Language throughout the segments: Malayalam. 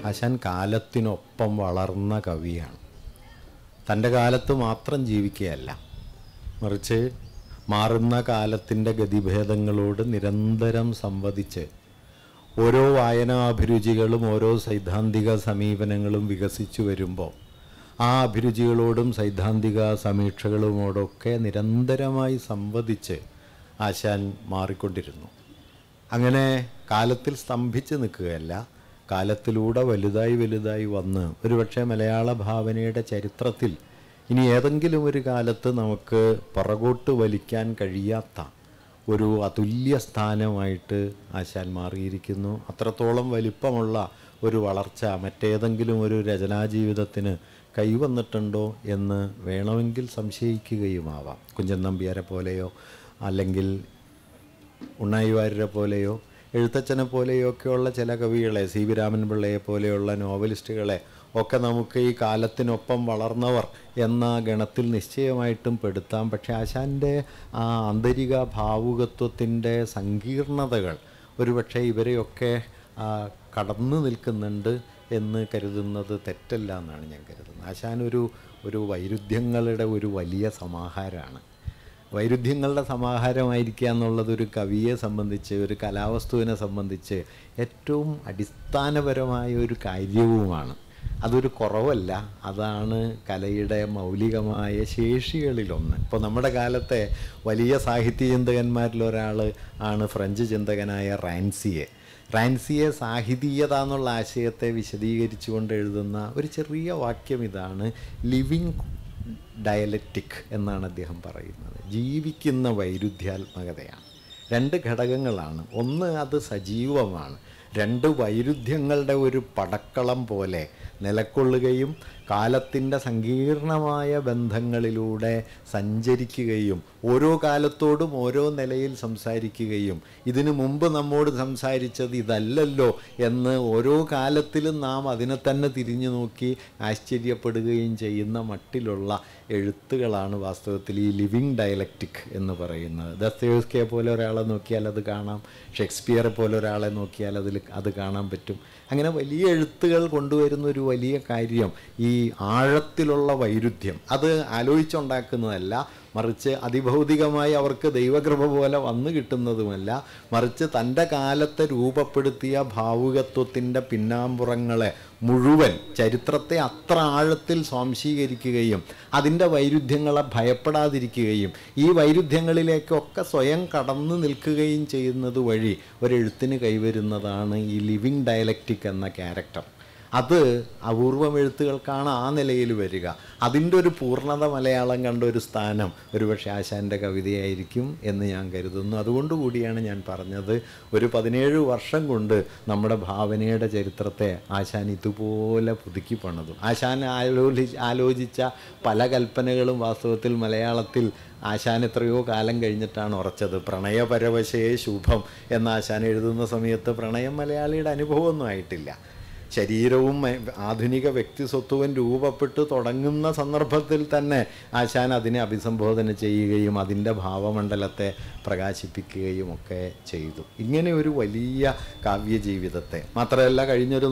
ആശാൻ കാലത്തിനൊപ്പം വളർന്ന കവിയാണ്. തൻ്റെ കാലത്ത് മാത്രം ജീവിക്കുകയല്ല, മറിച്ച് മാറുന്ന കാലത്തിൻ്റെ ഗതിഭേദങ്ങളോട് നിരന്തരം സംവദിച്ച് ഓരോ വായനാഭിരുചികളും ഓരോ സൈദ്ധാന്തിക സമീപനങ്ങളും വികസിച്ചു വരുമ്പോൾ ആ അഭിരുചികളോടും സൈദ്ധാന്തിക സമീക്ഷകളുമോടൊക്കെ നിരന്തരമായി സംവദിച്ച് ആശാൻ മാറിക്കൊണ്ടിരുന്നു. അങ്ങനെ കാലത്തിൽ സ്തംഭിച്ച് നിൽക്കുകയല്ല, കാലത്തിലൂടെ വലുതായി വലുതായി വന്ന് ഒരുപക്ഷെ മലയാള ഭാവനയുടെ ചരിത്രത്തിൽ ഇനി ഏതെങ്കിലും ഒരു കാലത്ത് നമുക്ക് പുറകോട്ട് വലിക്കാൻ കഴിയാത്ത ഒരു അതുല്യ സ്ഥാനമായിട്ട് ആശാൻ മാറിയിരിക്കുന്നു. അത്രത്തോളം വലിപ്പമുള്ള ഒരു വളർച്ച മറ്റേതെങ്കിലും ഒരു രചനാജീവിതത്തിന് കൈവന്നിട്ടുണ്ടോ എന്ന് വേണമെങ്കിൽ സംശയിക്കുകയുമാവാം. കുഞ്ചൻ നമ്പ്യാരെ പോലെയോ അല്ലെങ്കിൽ ഉണ്ണായി വാര്യരെ പോലെയോ എഴുത്തച്ഛനെ പോലെയോ ഒക്കെയുള്ള ചില കവികളെ, സി വി രാമൻപിള്ളയെ പോലെയുള്ള നോവലിസ്റ്റുകളെ ഒക്കെ നമുക്ക് ഈ കാലത്തിനൊപ്പം വളർന്നവർ എന്ന ഗണത്തിൽ നിശ്ചയമായിട്ടും പെടുത്താം. പക്ഷേ ആശാൻ്റെ ആ ആന്തരിക ഭാവുകത്വത്തിൻ്റെ സങ്കീർണതകൾ ഒരുപക്ഷെ ഇവരെയൊക്കെ കടന്നു നിൽക്കുന്നുണ്ട് എന്ന് കരുതുന്നത് തെറ്റല്ല എന്നാണ് ഞാൻ കരുതുന്നത്. ആശാൻ ഒരു വൈരുദ്ധ്യങ്ങളുടെ ഒരു വലിയ സമാഹാരമാണ്. വൈരുദ്ധ്യങ്ങളുടെ സമാഹാരമായിരിക്കുക എന്നുള്ളതൊരു കവിയെ സംബന്ധിച്ച്, ഒരു കലാവസ്തുവിനെ സംബന്ധിച്ച് ഏറ്റവും അടിസ്ഥാനപരമായ ഒരു കാര്യവുമാണ്. അതൊരു കുറവല്ല, അതാണ് കലയുടെ മൗലികമായ ശേഷികളിലൊന്ന്. ഇപ്പോൾ നമ്മുടെ കാലത്തെ വലിയ സാഹിത്യ ചിന്തകന്മാരിലൊരാൾ ആണ് ഫ്രഞ്ച് ചിന്തകനായ റാൻസിയെ സാഹിതീയത എന്നുള്ള ആശയത്തെ വിശദീകരിച്ചുകൊണ്ട് എഴുതുന്ന ഒരു ചെറിയ വാക്യം ഇതാണ്: ലിവിങ് ഡയലക്റ്റിക് എന്നാണ് അദ്ദേഹം പറയുന്നത്. ജീവിക്കുന്ന വൈരുദ്ധ്യാത്മകതയാണ്. രണ്ട് ഘടകങ്ങളാണ്. ഒന്ന്, അത് സജീവമാണ്. രണ്ട് വൈരുദ്ധ്യങ്ങളുടെ ഒരു പടക്കളം പോലെ നിലകൊള്ളുകയും കാലത്തിൻ്റെ സങ്കീർണമായ ബന്ധങ്ങളിലൂടെ സഞ്ചരിക്കുകയും ഓരോ കാലത്തോടും ഓരോ നിലയിൽ സംസാരിക്കുകയും ഇതിനു മുമ്പ് നമ്മോട് സംസാരിച്ചത് ഇതല്ലല്ലോ എന്ന് ഓരോ കാലത്തിലും നാം അതിനെ തന്നെ തിരിഞ്ഞു നോക്കി ആശ്ചര്യപ്പെടുകയും ചെയ്യുന്ന മട്ടിലുള്ള എഴുത്തുകളാണ് വാസ്തവത്തിൽ ഈ ലിവിങ് ഡയലക്റ്റിക് എന്ന് പറയുന്നത്. ദസ്തയേവ്സ്കിയെ പോലെ ഒരാളെ നോക്കിയാൽ അത് കാണാം, ഷേക്സ്പിയറെ പോലെ ഒരാളെ നോക്കിയാൽ അത് കാണാൻ പറ്റും. അങ്ങനെ വലിയ എഴുത്തുകൾ കൊണ്ടുവരുന്ന ഒരു വലിയ കാര്യം ഈ ആഴത്തിലുള്ള വൈരുദ്ധ്യം. അത് ആലോചിച്ചുണ്ടാക്കുന്നതല്ല, മറിച്ച് അതിഭൗതികമായി അവർക്ക് ദൈവകൃപ പോലെ വന്നു കിട്ടുന്നതുമല്ല, മറിച്ച് തൻ്റെ കാലത്തെ രൂപപ്പെടുത്തിയ ഭാവുകത്വത്തിൻ്റെ പിന്നാമ്പുറങ്ങളെ മുഴുവൻ, ചരിത്രത്തെ അത്ര ആഴത്തിൽ സ്വാംശീകരിക്കുകയും അതിൻ്റെ വൈരുദ്ധ്യങ്ങളെ ഭയപ്പെടാതിരിക്കുകയും ഈ വൈരുദ്ധ്യങ്ങളിലേക്കൊക്കെ സ്വയം കടന്നു നിൽക്കുകയും ചെയ്യുന്നത് വഴി ഒരെഴുത്തിന് കൈവരുന്നതാണ് ഈ ലിവിങ് ഡയലക്റ്റിക് എന്ന ക്യാരക്ടർ. അത് അപൂർവം എഴുത്തുകൾക്കാണ് ആ നിലയിൽ വരിക. അതിൻ്റെ ഒരു പൂർണ്ണത മലയാളം കണ്ട ഒരു സ്ഥാനം ഒരുപക്ഷെ ആശാൻ്റെ കവിതയായിരിക്കും എന്ന് ഞാൻ കരുതുന്നു. അതുകൊണ്ടുകൂടിയാണ് ഞാൻ പറഞ്ഞത്, ഒരു 17 വർഷം കൊണ്ട് നമ്മുടെ ഭാവനയുടെ ചരിത്രത്തെ ആശാൻ ഇതുപോലെ പുതുക്കി പണിതു. ആശാൻ ആലോചിച്ച പല കൽപ്പനകളും വാസ്തവത്തിൽ മലയാളത്തിൽ ആശാൻ എത്രയോ കാലം കഴിഞ്ഞിട്ടാണ് ഉറച്ചത്. പ്രണയപരവശേ ശുഭം എന്ന ആശാൻ എഴുതുന്ന സമയത്ത് പ്രണയം മലയാളിയുടെ അനുഭവമൊന്നും ആയിട്ടില്ല. ശരീരവും ആധുനിക വ്യക്തിസ്വത്വവും രൂപപ്പെട്ട് തുടങ്ങുന്ന സന്ദർഭത്തിൽ തന്നെ ആശാൻ അതിനെ അഭിസംബോധന ചെയ്യുകയും അതിൻ്റെ ഭാവമണ്ഡലത്തെ പ്രകാശിപ്പിക്കുകയും ഒക്കെ ചെയ്തു. ഇങ്ങനെ ഒരു വലിയ കാവ്യജീവിതത്തെ മാത്രമല്ല, കഴിഞ്ഞൊരു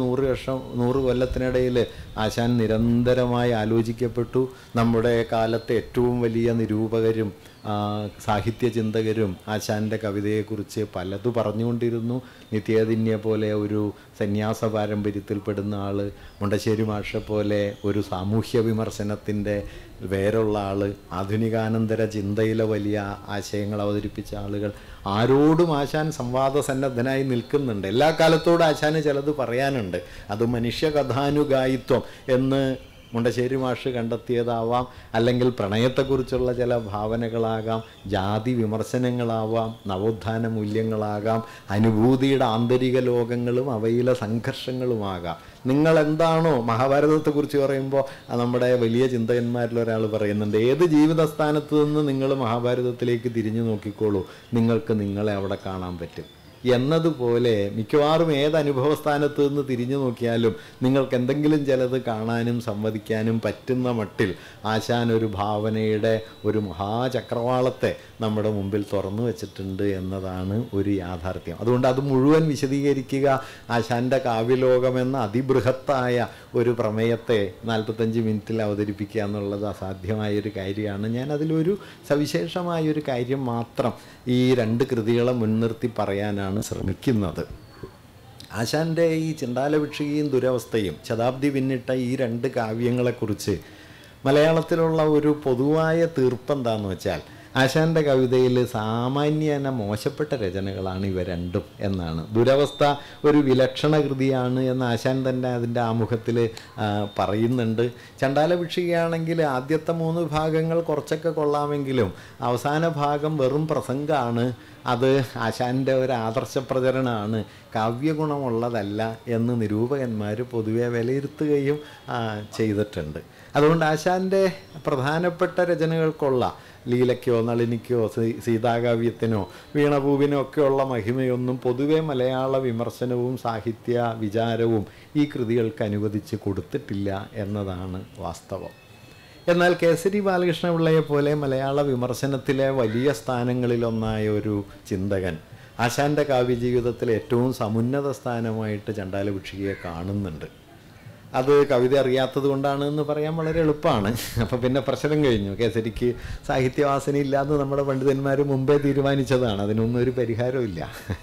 100 കൊല്ലത്തിനിടയിൽ ആശാൻ നിരന്തരമായി ആലോചിക്കപ്പെട്ടു. നമ്മുടെ കാലത്തെ ഏറ്റവും വലിയ നിരൂപകരും സാഹിത്യ ചിന്തകരും ആശാൻ്റെ കവിതയെക്കുറിച്ച് പലതു പറഞ്ഞുകൊണ്ടിരുന്നു. നിത്യേതിന്യെ പോലെ ഒരു സന്യാസ പാരമ്പര്യത്തിൽപ്പെടുന്ന ആൾ, മുണ്ടശ്ശേരി മാഷെ പോലെ ഒരു സാമൂഹ്യ വിമർശനത്തിൻ്റെ വേരുള്ള ആൾ, ആധുനികാനന്തര ചിന്തയിലെ വലിയ ആശയങ്ങൾ അവതരിപ്പിച്ച ആളുകൾ, ആരോടും ആശാൻ സംവാദസന്നദ്ധനായി നിൽക്കുന്നുണ്ട്. എല്ലാ കാലത്തോടും ആശാന് ചിലത് പറയാനുണ്ട്. അത് മനുഷ്യകഥാനുഗായിത്വം എന്ന് മുണ്ടശ്ശേരി മാഷ് കണ്ടെത്തിയതാവാം, അല്ലെങ്കിൽ പ്രണയത്തെക്കുറിച്ചുള്ള ചില ഭാവനകളാകാം, ജാതി വിമർശനങ്ങളാവാം, നവോത്ഥാന മൂല്യങ്ങളാകാം, അനുഭൂതിയുടെ ആന്തരിക ലോകങ്ങളും അവയിലെ സംഘർഷങ്ങളുമാകാം. നിങ്ങളെന്താണോ മഹാഭാരതത്തെക്കുറിച്ച് പറയുമ്പോൾ നമ്മുടെ വലിയ ചിന്തകന്മാരിലൊരാൾ പറയുന്നുണ്ട്, ഏത് ജീവിതസ്ഥാനത്ത് നിന്ന് നിങ്ങൾ മഹാഭാരതത്തിലേക്ക് തിരിഞ്ഞു നോക്കിക്കോളൂ, നിങ്ങൾക്ക് നിങ്ങളെ അവിടെ കാണാൻ പറ്റും. എന്നതുപോലെ മിക്കവാറും ഏത് അനുഭവ സ്ഥാനത്ത് നിന്ന് തിരിഞ്ഞു നോക്കിയാലും നിങ്ങൾക്ക് എന്തെങ്കിലും ചിലത് കാണാനും സംവദിക്കാനും പറ്റുന്ന മട്ടിൽ ആശാൻ ഒരു ഭാവനയുടെ ഒരു മഹാചക്രവാളത്തെ നമ്മുടെ മുമ്പിൽ തുറന്നു വെച്ചിട്ടുണ്ട് എന്നതാണ് ഒരു യാഥാർത്ഥ്യം. അതുകൊണ്ട് അത് മുഴുവൻ വിശദീകരിക്കുക, ആശാൻ്റെ കാവ്യലോകമെന്ന അതിബൃഹത്തായ ഒരു പ്രമേയത്തെ 45 മിനിറ്റിൽ അവതരിപ്പിക്കുക എന്നുള്ളത് അസാധ്യമായൊരു കാര്യമാണ്. ഞാൻ അതിലൊരു സവിശേഷമായൊരു കാര്യം മാത്രം ഈ 2 കൃതികളെ മുൻനിർത്തി പറയാനാണ് ശ്രമിക്കുന്നത്. ആശാൻ്റെ ഈ ചിണ്ടാലഭിക്ഷുകിയും ദുരവസ്ഥയും ശതാബ്ദി പിന്നിട്ട ഈ 2 കാവ്യങ്ങളെക്കുറിച്ച് മലയാളത്തിലുള്ള ഒരു പൊതുവായ തീർപ്പ് എന്താണെന്ന് വെച്ചാൽ, ആശാൻ്റെ കവിതയിൽ സാമാന്യേന മോശപ്പെട്ട രചനകളാണ് ഇവ രണ്ടും എന്നാണ്. ദുരവസ്ഥ ഒരു വിലക്ഷണ കൃതിയാണ് എന്ന് ആശാൻ തന്നെ അതിൻ്റെ ആമുഖത്തിൽ പറയുന്നുണ്ട്. ചണ്ടാലഭിക്ഷുകയാണെങ്കിൽ ആദ്യത്തെ 3 ഭാഗങ്ങൾ കുറച്ചൊക്കെ കൊള്ളാമെങ്കിലും അവസാന ഭാഗം വെറും പ്രസംഗമാണ്. അത് ആശാൻ്റെ ഒരു ആദർശ പ്രചരണമാണ്, കാവ്യഗുണമുള്ളതല്ല എന്ന് നിരൂപകന്മാർ പൊതുവെ വിലയിരുത്തുകയും ചെയ്തിട്ടുണ്ട്. അതുകൊണ്ട് ആശാൻ്റെ പ്രധാനപ്പെട്ട രചനകൾക്കുള്ള ലീലയ്ക്കോ നളിനിക്കോ സീതാകാവ്യത്തിനോ വീണഭൂവിനോ ഒക്കെയുള്ള മഹിമയൊന്നും പൊതുവെ മലയാള വിമർശനവും സാഹിത്യ വിചാരവും ഈ കൃതികൾക്ക് അനുവദിച്ച് കൊടുത്തിട്ടില്ല എന്നതാണ് വാസ്തവം. എന്നാൽ കേസരി ബാലകൃഷ്ണപിള്ളയെ പോലെ മലയാള വിമർശനത്തിലെ വലിയ സ്ഥാനങ്ങളിലൊന്നായ ഒരു ചിന്തകൻ ആശാൻ്റെ കാവ്യജീവിതത്തിലെ ഏറ്റവും സമുന്നത സ്ഥാനമായിട്ട് ചണ്ടാലഭിക്ഷുകിയെ കാണുന്നുണ്ട്. അത് കവിത അറിയാത്തത് കൊണ്ടാണ് എന്ന് പറയാൻ വളരെ എളുപ്പമാണ്. അപ്പോൾ പിന്നെ പ്രശ്നം കഴിഞ്ഞു. കേസരിക്ക് സാഹിത്യവാസന ഇല്ലാന്ന് നമ്മുടെ പണ്ഡിതന്മാർ മുമ്പേ തീരുമാനിച്ചതാണ്. അതിനൊന്നും ഒരു പരിഹാരമില്ല.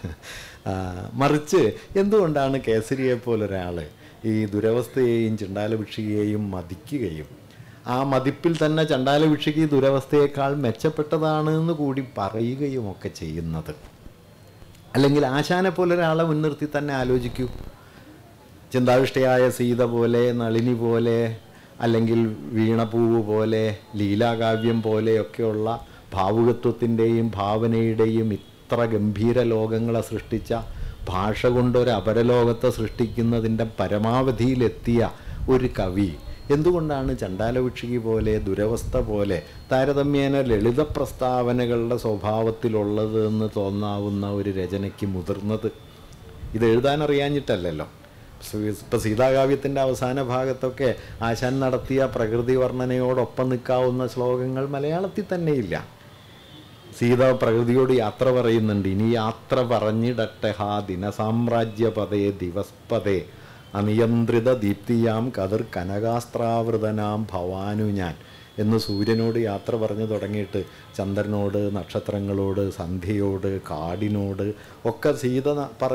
മറിച്ച് എന്തുകൊണ്ടാണ് കേസരിയെപ്പോലൊരാൾ ഈ ദുരവസ്ഥയെയും ചണ്ടാലഭിക്ഷുകിയെയും മതിക്കുകയും ആ മതിപ്പിൽ തന്നെ ചണ്ടാലഭിക്ഷുകി ദുരവസ്ഥയേക്കാൾ മെച്ചപ്പെട്ടതാണ് എന്ന് കൂടി പറയുകയും ഒക്കെ ചെയ്യുന്നത്? അല്ലെങ്കിൽ ആശാനെ പോലൊരാളെ മുൻനിർത്തി തന്നെ ആലോചിക്കൂ. ചിന്താവിഷ്ടയായ സീത പോലെ, നളിനി പോലെ, അല്ലെങ്കിൽ വീണപൂവ് പോലെ, ലീലാകാവ്യം പോലെയൊക്കെയുള്ള ഭാവുകത്വത്തിൻ്റെയും ഭാവനയുടെയും ഇത്ര ഗംഭീര ലോകങ്ങളെ സൃഷ്ടിച്ച, ഭാഷ കൊണ്ടൊരു അപരലോകത്തെ സൃഷ്ടിക്കുന്നതിൻ്റെ പരമാവധിയിലെത്തിയ ഒരു കവി എന്തുകൊണ്ടാണ് ചണ്ടാലഭിക്ഷുകി പോലെ, ദുരവസ്ഥ പോലെ താരതമ്യേന ലളിത പ്രസ്താവനകളുടെ സ്വഭാവത്തിലുള്ളത് എന്ന് തോന്നാവുന്ന ഒരു രചനയ്ക്ക് മുതിർന്നത്? ഇത് എഴുതാനറിയാഞ്ഞിട്ടല്ലല്ലോ. ഇപ്പോൾ സീതാകാവ്യത്തിൻ്റെ അവസാന ഭാഗത്തൊക്കെ ആശാൻ നടത്തിയ പ്രകൃതി വർണ്ണനയോടൊപ്പം നിൽക്കാവുന്ന ശ്ലോകങ്ങൾ മലയാളത്തിൽ തന്നെയില്ല. സീത പ്രകൃതിയോട് യാത്ര പറയുന്നുണ്ട്. ഇനി യാത്ര പറഞ്ഞിടട്ടെ ഹാ ദിനസാമ്രാജ്യപദേ ദിവസ്പദേ അനിയന്ത്രിത ദീപ്തിയാം കതിർ കനകാസ്ത്രാവൃതനാം ഭവാനു ഞാൻ എന്ന് സൂര്യനോട് യാത്ര പറഞ്ഞു തുടങ്ങിയിട്ട് ചന്ദ്രനോട്, നക്ഷത്രങ്ങളോട്, സന്ധ്യയോട്, കാടിനോട് ഒക്കെ സീത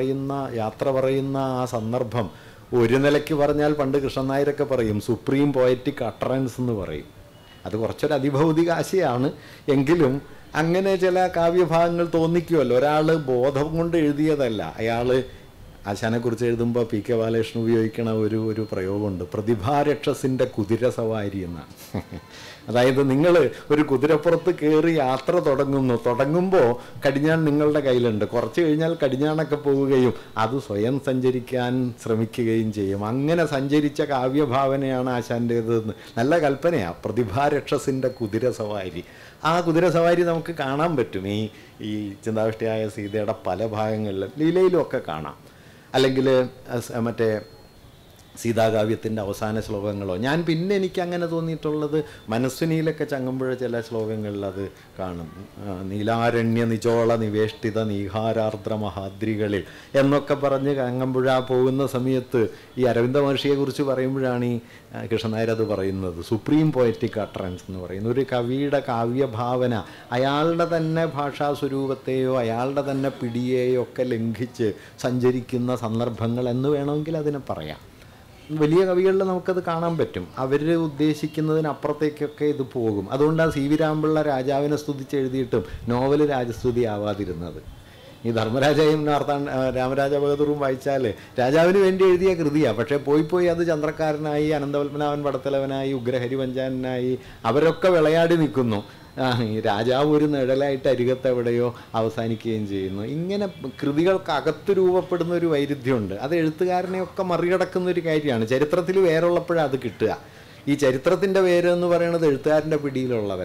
യാത്ര പറയുന്ന ആ സന്ദർഭം ഒരു നിലയ്ക്ക് പറഞ്ഞാൽ പണ്ട് കൃഷ്ണൻ നായരൊക്കെ പറയും സുപ്രീം പോയറ്റിക് അട്ടറൻസ് എന്ന് പറയും. അത് കുറച്ചൊരു അതിഭൗതിക ആശയമാണ്. എങ്കിലും അങ്ങനെ ചില കാവ്യഭാഗങ്ങൾ തോന്നിക്കുമല്ലോ. ഒരാൾ ബോധം കൊണ്ട് എഴുതിയതല്ല. അയാൾ ആശാനെക്കുറിച്ച് എഴുതുമ്പോൾ പി കെ ബാലകൃഷ്ണൻ ഉപയോഗിക്കണ ഒരു പ്രയോഗമുണ്ട്, പ്രതിഭാരക്ഷസിൻ്റെ കുതിര സവാരി എന്നാണ്. അതായത് നിങ്ങൾ ഒരു കുതിരപ്പുറത്ത് കയറി യാത്ര തുടങ്ങുമ്പോൾ കടിഞ്ഞാൺ നിങ്ങളുടെ കയ്യിലുണ്ട്. കുറച്ച് കഴിഞ്ഞാൽ കടിഞ്ഞാണൊക്കെ പോവുകയും അത് സ്വയം സഞ്ചരിക്കാൻ ശ്രമിക്കുകയും ചെയ്യും. അങ്ങനെ സഞ്ചരിച്ച കാവ്യഭാവനയാണ് ആശാൻ്റേതെന്ന് നല്ല കൽപ്പനയാണ്. പ്രതിഭാരക്ഷസിൻ്റെ കുതിര സവാരി. ആ കുതിര സവാരി നമുക്ക് കാണാൻ പറ്റും ഈ ചിന്താവിഷ്ടയായ സീതയുടെ പല ഭാഗങ്ങളിലും, ലീലയിലും ഒക്കെ കാണാം. അല്ലെങ്കിൽ മറ്റേ സീതാകാവ്യത്തിൻ്റെ അവസാന ശ്ലോകങ്ങളോ. പിന്നെ എനിക്ക് അങ്ങനെ തോന്നിയിട്ടുള്ളത് മനസ്വിനിയിലൊക്കെ ചങ്ങമ്പുഴ ചില ശ്ലോകങ്ങളിൽ അത് കാണും. നീലാരണ്യ നിചോള നിവേഷ്ടിത നീഹാരാർദ്ര മഹാദ്രികളിൽ എന്നൊക്കെ പറഞ്ഞ് ചങ്ങമ്പുഴ പോകുന്ന സമയത്ത് ഈ അരവിന്ദ മഹർഷിയെക്കുറിച്ച് പറയുമ്പോഴാണ് ഈ കൃഷ്ണൻ നായർ അത് പറയുന്നത്. സുപ്രീം പോയറ്റിക് അട്ടറൻസ് എന്ന് പറയുന്ന ഒരു കവിയുടെ കാവ്യഭാവന അയാളുടെ തന്നെ ഭാഷാസ്വരൂപത്തെയോ അയാളുടെ തന്നെ പിടിയെയോ ഒക്കെ ലംഘിച്ച് സഞ്ചരിക്കുന്ന സന്ദർഭങ്ങൾ എന്ന് വേണമെങ്കിൽ അതിനെ പറയാം. വലിയ കവികളിൽ നമുക്കത് കാണാൻ പറ്റും. അവർ ഉദ്ദേശിക്കുന്നതിനപ്പുറത്തേക്കൊക്കെ ഇത് പോകും. അതുകൊണ്ടാണ് സി വി രാമപിള്ള രാജാവിനെ സ്തുതിച്ച് എഴുതിയിട്ടും നോവൽ രാജസ്തുതി ആവാതിരുന്നത്. ഈ ധർമ്മരാജയും രാമരാജ ബഹദൂറും വായിച്ചാൽ രാജാവിന് വേണ്ടി എഴുതിയ കൃതിയാണ്. പക്ഷേ പോയി അത് ചന്ദ്രക്കാരനായി, അനന്തപത്മനാഭൻ പടത്തലവനായി, ഉഗ്രഹരിവഞ്ചാനായി അവരൊക്കെ വിളയാടി നിൽക്കുന്നു. ഈ രാജാവ് ഒരു നിഴലായിട്ട് അരികത്തെവിടെയോ അവസാനിക്കുകയും ചെയ്യുന്നു. ഇങ്ങനെ കൃതികൾക്കകത്ത് രൂപപ്പെടുന്ന ഒരു വൈരുദ്ധ്യമുണ്ട്. അത് എഴുത്തുകാരനെയൊക്കെ മറികടക്കുന്ന ഒരു കാര്യമാണ്. ചരിത്രത്തിൽ വേരുള്ളപ്പോഴാണ് അത് കിട്ടുക. ഈ ചരിത്രത്തിൻ്റെ വേര് എന്ന് പറയുന്നത് എഴുത്തുകാരൻ്റെ പിടിയിലുള്ളതല്ല.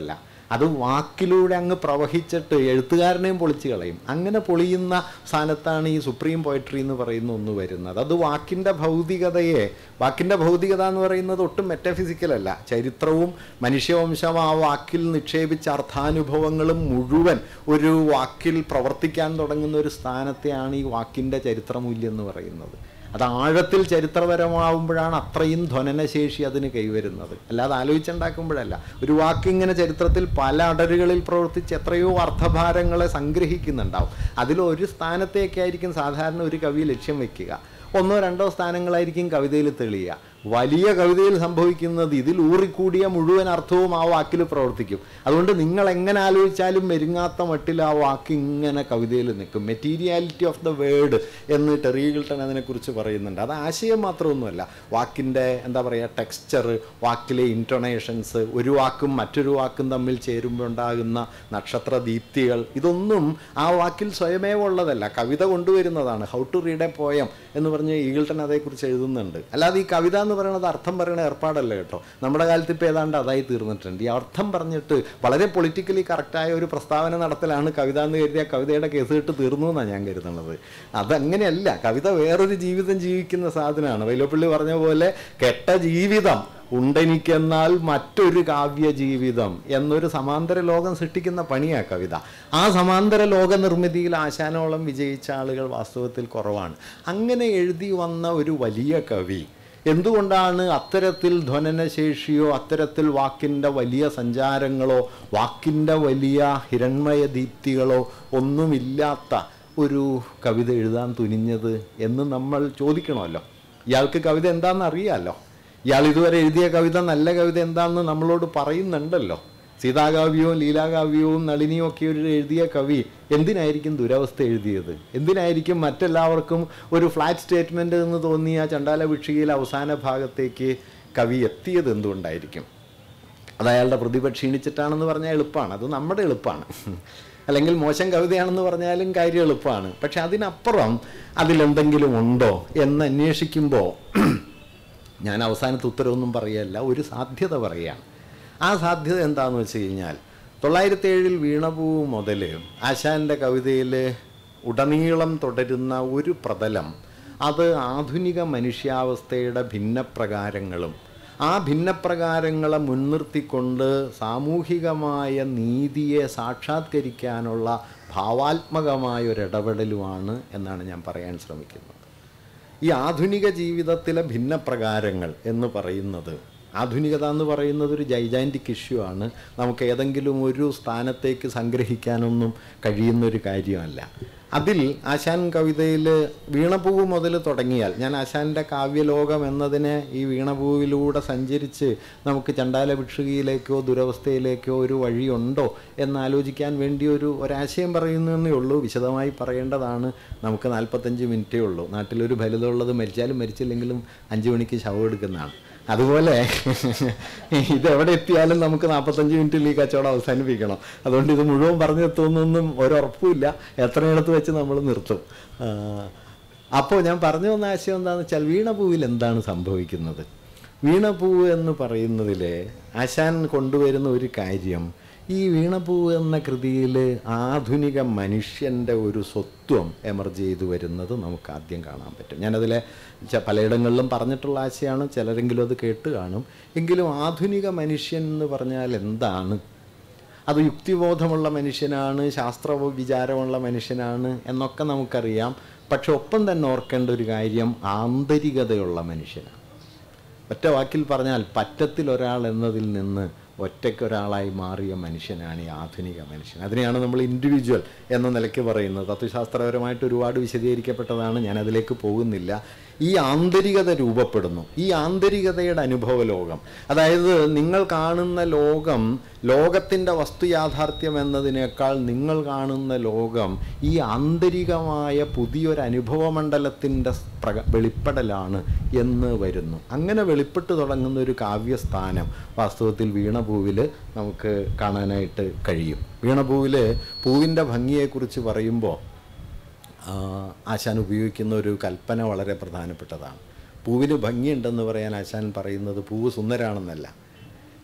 അത് വാക്കിലൂടെ അങ്ങ് പ്രവഹിച്ചിട്ട് എഴുത്തുകാരനെയും പൊളിച്ച് കളയും. അങ്ങനെ പൊളിയുന്ന സ്ഥാനത്താണ് ഈ സുപ്രീം പോയട്രി എന്ന് പറയുന്ന ഒന്ന് വരുന്നത്. അത് വാക്കിൻ്റെ ഭൗതികത എന്ന് പറയുന്നത് ഒട്ടും മെറ്റഫിസിക്കലല്ല. ചരിത്രവും മനുഷ്യവംശം ആ വാക്കിൽ നിക്ഷേപിച്ച അർത്ഥാനുഭവങ്ങളും മുഴുവൻ ഒരു വാക്കിൽ പ്രവർത്തിക്കാൻ തുടങ്ങുന്ന ഒരു സ്ഥാനത്തെയാണ് ഈ വാക്കിൻ്റെ ചരിത്രമൂല്യം എന്ന് പറയുന്നത്. അത് ആഴത്തിൽ ചരിത്രപരമാവുമ്പോഴാണ് അത്രയും ധ്വനനശേഷി അതിന് കൈവരുന്നത്. അല്ലാതെ ആലോചിച്ചുണ്ടാക്കുമ്പോഴല്ല. ഒരു വാക്കിങ്ങനെ ചരിത്രത്തിൽ പല അടരുകളിൽ പ്രവർത്തിച്ച് എത്രയോ അർത്ഥഭാരങ്ങളെ സംഗ്രഹിക്കുന്നുണ്ടാവും. അതിലൊരു സ്ഥാനത്തേക്കായിരിക്കും സാധാരണ ഒരു കവി ലക്ഷ്യം വയ്ക്കുക. 1-2 സ്ഥാനങ്ങളായിരിക്കും കവിതയിൽ തെളിയുക. വലിയ കവിതയിൽ സംഭവിക്കുന്നത് ഇതിൽ ഊറിക്കൂടിയ മുഴുവൻ അർത്ഥവും ആ വാക്കിൽ പ്രവർത്തിക്കും. അതുകൊണ്ട് നിങ്ങൾ എങ്ങനെ ആലോചിച്ചാലും മെരുങ്ങാത്ത മട്ടിൽ ആ വാക്ക് ഇങ്ങനെ കവിതയിൽ നിൽക്കും. മെറ്റീരിയാലിറ്റി ഓഫ് ദ വേർഡ് എന്ന് ടെറി ഈഗിൾട്ടൺ അതിനെക്കുറിച്ച് പറയുന്നുണ്ട്. അത് ആശയം മാത്രമൊന്നുമല്ല, വാക്കിൻ്റെ എന്താ പറയുക ടെക്സ്ചർ, വാക്കിലെ ഇൻറ്റൊണേഷൻസ്, ഒരു വാക്കും മറ്റൊരു വാക്കും തമ്മിൽ ചേരുമ്പോൾ ഉണ്ടാകുന്ന നക്ഷത്ര ദീപ്തികൾ, ഇതൊന്നും ആ വാക്കിൽ സ്വയമേവ ഉള്ളതല്ല, കവിത കൊണ്ടുവരുന്നതാണ്. How to read a poem എന്ന് പറഞ്ഞ് ഈഗിൾട്ടൺ അതേക്കുറിച്ച് എഴുതുന്നുണ്ട്. അല്ലാതെ ഈ കവിത എന്ന് പറയുന്നത് അർത്ഥം പറയുന്ന ഏർപ്പാടല്ല കേട്ടോ. നമ്മുടെ കാലത്ത് ഇപ്പോൾ ഏതാണ്ട് അതായി തീർന്നിട്ടുണ്ട്. ഈ അർത്ഥം പറഞ്ഞിട്ട് വളരെ പൊളിറ്റിക്കലി കറക്റ്റായ ഒരു പ്രസ്താവന നടത്തലാണ് കവിത എന്ന് കരുതിയ കവിതയുടെ കേസ് കേട്ട് തീർന്നു എന്നാണ് ഞാൻ കരുതുന്നത്. അതങ്ങനെയല്ല. കവിത വേറൊരു ജീവിതം ജീവിക്കുന്ന സാധനമാണ്. വൈലോപ്പിള്ളി പറഞ്ഞ പോലെ കെട്ട ജീവിതം ഉണ്ടെനിക്കെന്നാൽ മറ്റൊരു കാവ്യ ജീവിതം എന്നൊരു സമാന്തര ലോകം സൃഷ്ടിക്കുന്ന പണിയാണ് കവിത. ആ സമാന്തര ലോക നിർമ്മിതിയിൽ ആശാനോളം വിജയിച്ച ആളുകൾ വാസ്തവത്തിൽ കുറവാണ്. അങ്ങനെ എഴുതി വന്ന ഒരു വലിയ കവി എന്തുകൊണ്ടാണ് അത്തരത്തിൽ ധ്വനനശേഷിയോ അത്തരത്തിൽ വാക്കിൻ്റെ വലിയ സഞ്ചാരങ്ങളോ വാക്കിൻ്റെ വലിയ ഹിരൺമയ ദീപ്തികളോ ഒന്നുമില്ലാത്ത ഒരു കവിത എഴുതാൻ തുനിഞ്ഞത് എന്ന് നമ്മൾ ചോദിക്കണമല്ലോ. ഇയാൾക്ക് കവിത എന്താണെന്ന് അറിയാമല്ലോ. ഇയാൾ ഇതുവരെ എഴുതിയ കവിത, നല്ല കവിത എന്താണെന്ന് നമ്മളോട് പറയുന്നുണ്ടല്ലോ. സീതാകാവ്യവും ലീലാകാവ്യവും നളിനിയും ഒക്കെ എഴുതിയ കവി എന്തിനായിരിക്കും ദുരവസ്ഥ എഴുതിയത്? എന്തിനായിരിക്കും മറ്റെല്ലാവർക്കും ഒരു ഫ്ലാറ്റ് സ്റ്റേറ്റ്മെൻറ്റ് എന്ന് തോന്നിയ ചണ്ടാല ഭിക്ഷുകിയിലെ അവസാന ഭാഗത്തേക്ക് കവി എത്തിയത് എന്തുകൊണ്ടായിരിക്കും? അത് അയാളുടെ പ്രതിഭ ക്ഷീണിച്ചിട്ടാണെന്ന് പറഞ്ഞാൽ എളുപ്പമാണ്, അത് നമ്മുടെ എളുപ്പമാണ്. അല്ലെങ്കിൽ മോശം കവിതയാണെന്ന് പറഞ്ഞാലും കാര്യം എളുപ്പമാണ്. പക്ഷെ അതിനപ്പുറം അതിലെന്തെങ്കിലും ഉണ്ടോ എന്ന് അന്വേഷിക്കുമ്പോൾ ഞാൻ അവസാനത്തെ ഉത്തരവൊന്നും പറയുകയല്ല, ഒരു സാധ്യത പറയുകയാണ്. ആ സാധ്യത എന്താണെന്ന് വെച്ച് കഴിഞ്ഞാൽ 907 വീണപൂവ് മുതൽ ആശാൻ്റെ കവിതയിൽ ഉടനീളം തുടരുന്ന ഒരു പ്രതലം, അത് ആധുനിക മനുഷ്യാവസ്ഥയുടെ ഭിന്നപ്രകാരങ്ങളും ആ ഭിന്നപ്രകാരങ്ങളെ മുൻനിർത്തിക്കൊണ്ട് സാമൂഹികമായ നീതിയെ സാക്ഷാത്കരിക്കാനുള്ള ഭാവാത്മകമായ ഒരിടപെടലുമാണ് എന്നാണ് ഞാൻ പറയാൻ ശ്രമിക്കുന്നത്. ഈ ആധുനിക ജീവിതത്തിലെ ഭിന്നപ്രകാരങ്ങൾ എന്ന് പറയുന്നത്, ആധുനികത എന്ന് പറയുന്നത് ഒരു ജൈജാൻറ്റിക് ഇഷ്യൂ ആണ്. നമുക്ക് ഏതെങ്കിലും ഒരു സ്ഥാനത്തേക്ക് സംഗ്രഹിക്കാനൊന്നും കഴിയുന്നൊരു കാര്യമല്ല. അതിൽ ആശാൻ കവിതയിൽ വീണപൂവ് മുതൽ തുടങ്ങിയാൽ, ഞാൻ ആശാൻ്റെ കാവ്യലോകം എന്നതിനെ ഈ വീണപൂവിലൂടെ സഞ്ചരിച്ച് നമുക്ക് ചണ്ടാല ഭിക്ഷുകിയിലേക്കോ ദുരവസ്ഥയിലേക്കോ ഒരു വഴിയുണ്ടോ എന്നാലോചിക്കാൻ വേണ്ടി ഒരാശയം പറയുന്നതേ ഉള്ളൂ. വിശദമായി പറയേണ്ടതാണ്. നമുക്ക് 45 മിനിറ്റേ ഉള്ളൂ. നാട്ടിലൊരു ഫലിതമുള്ളത് മരിച്ചാലും മരിച്ചില്ലെങ്കിലും 5 മണിക്ക് ശവം എടുക്കുന്നതാണ്. അതുപോലെ ഇതെവിടെ എത്തിയാലും നമുക്ക് 45 മിനിറ്റിൽ ഈ കച്ചവടം അവസാനിപ്പിക്കണം. അതുകൊണ്ട് ഇത് മുഴുവൻ പറഞ്ഞെത്തുന്നൊന്നും ഒരുറപ്പുമില്ല. എത്രയിടത്ത് വെച്ച് നമ്മൾ നിർത്തും. അപ്പോൾ ഞാൻ പറഞ്ഞു വന്ന ആശയം എന്താണെന്ന് വെച്ചാൽ, വീണപൂവിൽ എന്താണ് സംഭവിക്കുന്നത്? വീണപൂവ് എന്ന് പറയുന്നതിൽ ആശാൻ കൊണ്ടുവരുന്ന ഒരു കാര്യം, ഈ വീണപൂവ് എന്ന കൃതിയിൽ ആധുനിക മനുഷ്യൻ്റെ ഒരു സ്വത്വം എമർജ് ചെയ്തു വരുന്നത് നമുക്ക് ആദ്യം കാണാൻ പറ്റും. ഞാനതിലെ പലയിടങ്ങളിലും പറഞ്ഞിട്ടുള്ള ആശയമാണ്, ചിലരെങ്കിലും അത് കേട്ട് കാണും. എങ്കിലും ആധുനിക മനുഷ്യൻ എന്ന് പറഞ്ഞാൽ എന്താണ്? അത് യുക്തിബോധമുള്ള മനുഷ്യനാണ്, ശാസ്ത്ര വിചാരമുള്ള മനുഷ്യനാണ് എന്നൊക്കെ നമുക്കറിയാം. പക്ഷെ ഒപ്പം തന്നെ ഓർക്കേണ്ട ഒരു കാര്യം ആന്തരികതയുള്ള മനുഷ്യനാണ്. ഒറ്റ വാക്കിൽ പറഞ്ഞാൽ പറ്റത്തിൽ ഒരാൾ എന്നതിൽ നിന്ന് ഒറ്റയ്ക്കൊരാളായി മാറിയ മനുഷ്യനാണ് ഈ ആധുനിക മനുഷ്യൻ. അതിനെയാണ് നമ്മൾ ഇൻഡിവിജ്വൽ എന്ന നിലയ്ക്ക് പറയുന്നത്. തത്വശാസ്ത്രപരമായിട്ട് ഒരുപാട് വിശദീകരിക്കപ്പെട്ടതാണ്, ഞാനതിലേക്ക് പോകുന്നില്ല. ഈ ആന്തരികത രൂപപ്പെടുന്നു. ഈ ആന്തരികതയുടെ അനുഭവ ലോകം, അതായത് നിങ്ങൾ കാണുന്ന ലോകം ലോകത്തിൻ്റെ വസ്തുയാഥാർത്ഥ്യം എന്നതിനേക്കാൾ നിങ്ങൾ കാണുന്ന ലോകം ഈ ആന്തരികമായ പുതിയൊരു അനുഭവമണ്ഡലത്തിൻ്റെ വെളിപ്പെടലാണ് എന്ന് വരുന്നു. അങ്ങനെ വെളിപ്പെട്ട് തുടങ്ങുന്ന ഒരു കാവ്യസ്ഥാനം വാസ്തവത്തിൽ വീണപൂവിൽ നമുക്ക് കാണാനായിട്ട് കഴിയും. വീണപൂവിൽ പൂവിൻ്റെ ഭംഗിയെക്കുറിച്ച് പറയുമ്പോൾ ആശാൻ ഉപയോഗിക്കുന്ന ഒരു കൽപ്പന വളരെ പ്രധാനപ്പെട്ടതാണ്. പൂവിന് ഭംഗിയുണ്ടെന്ന് പറയാൻ ആശാൻ പറയുന്നത് പൂവ് സുന്ദരാണെന്നല്ല,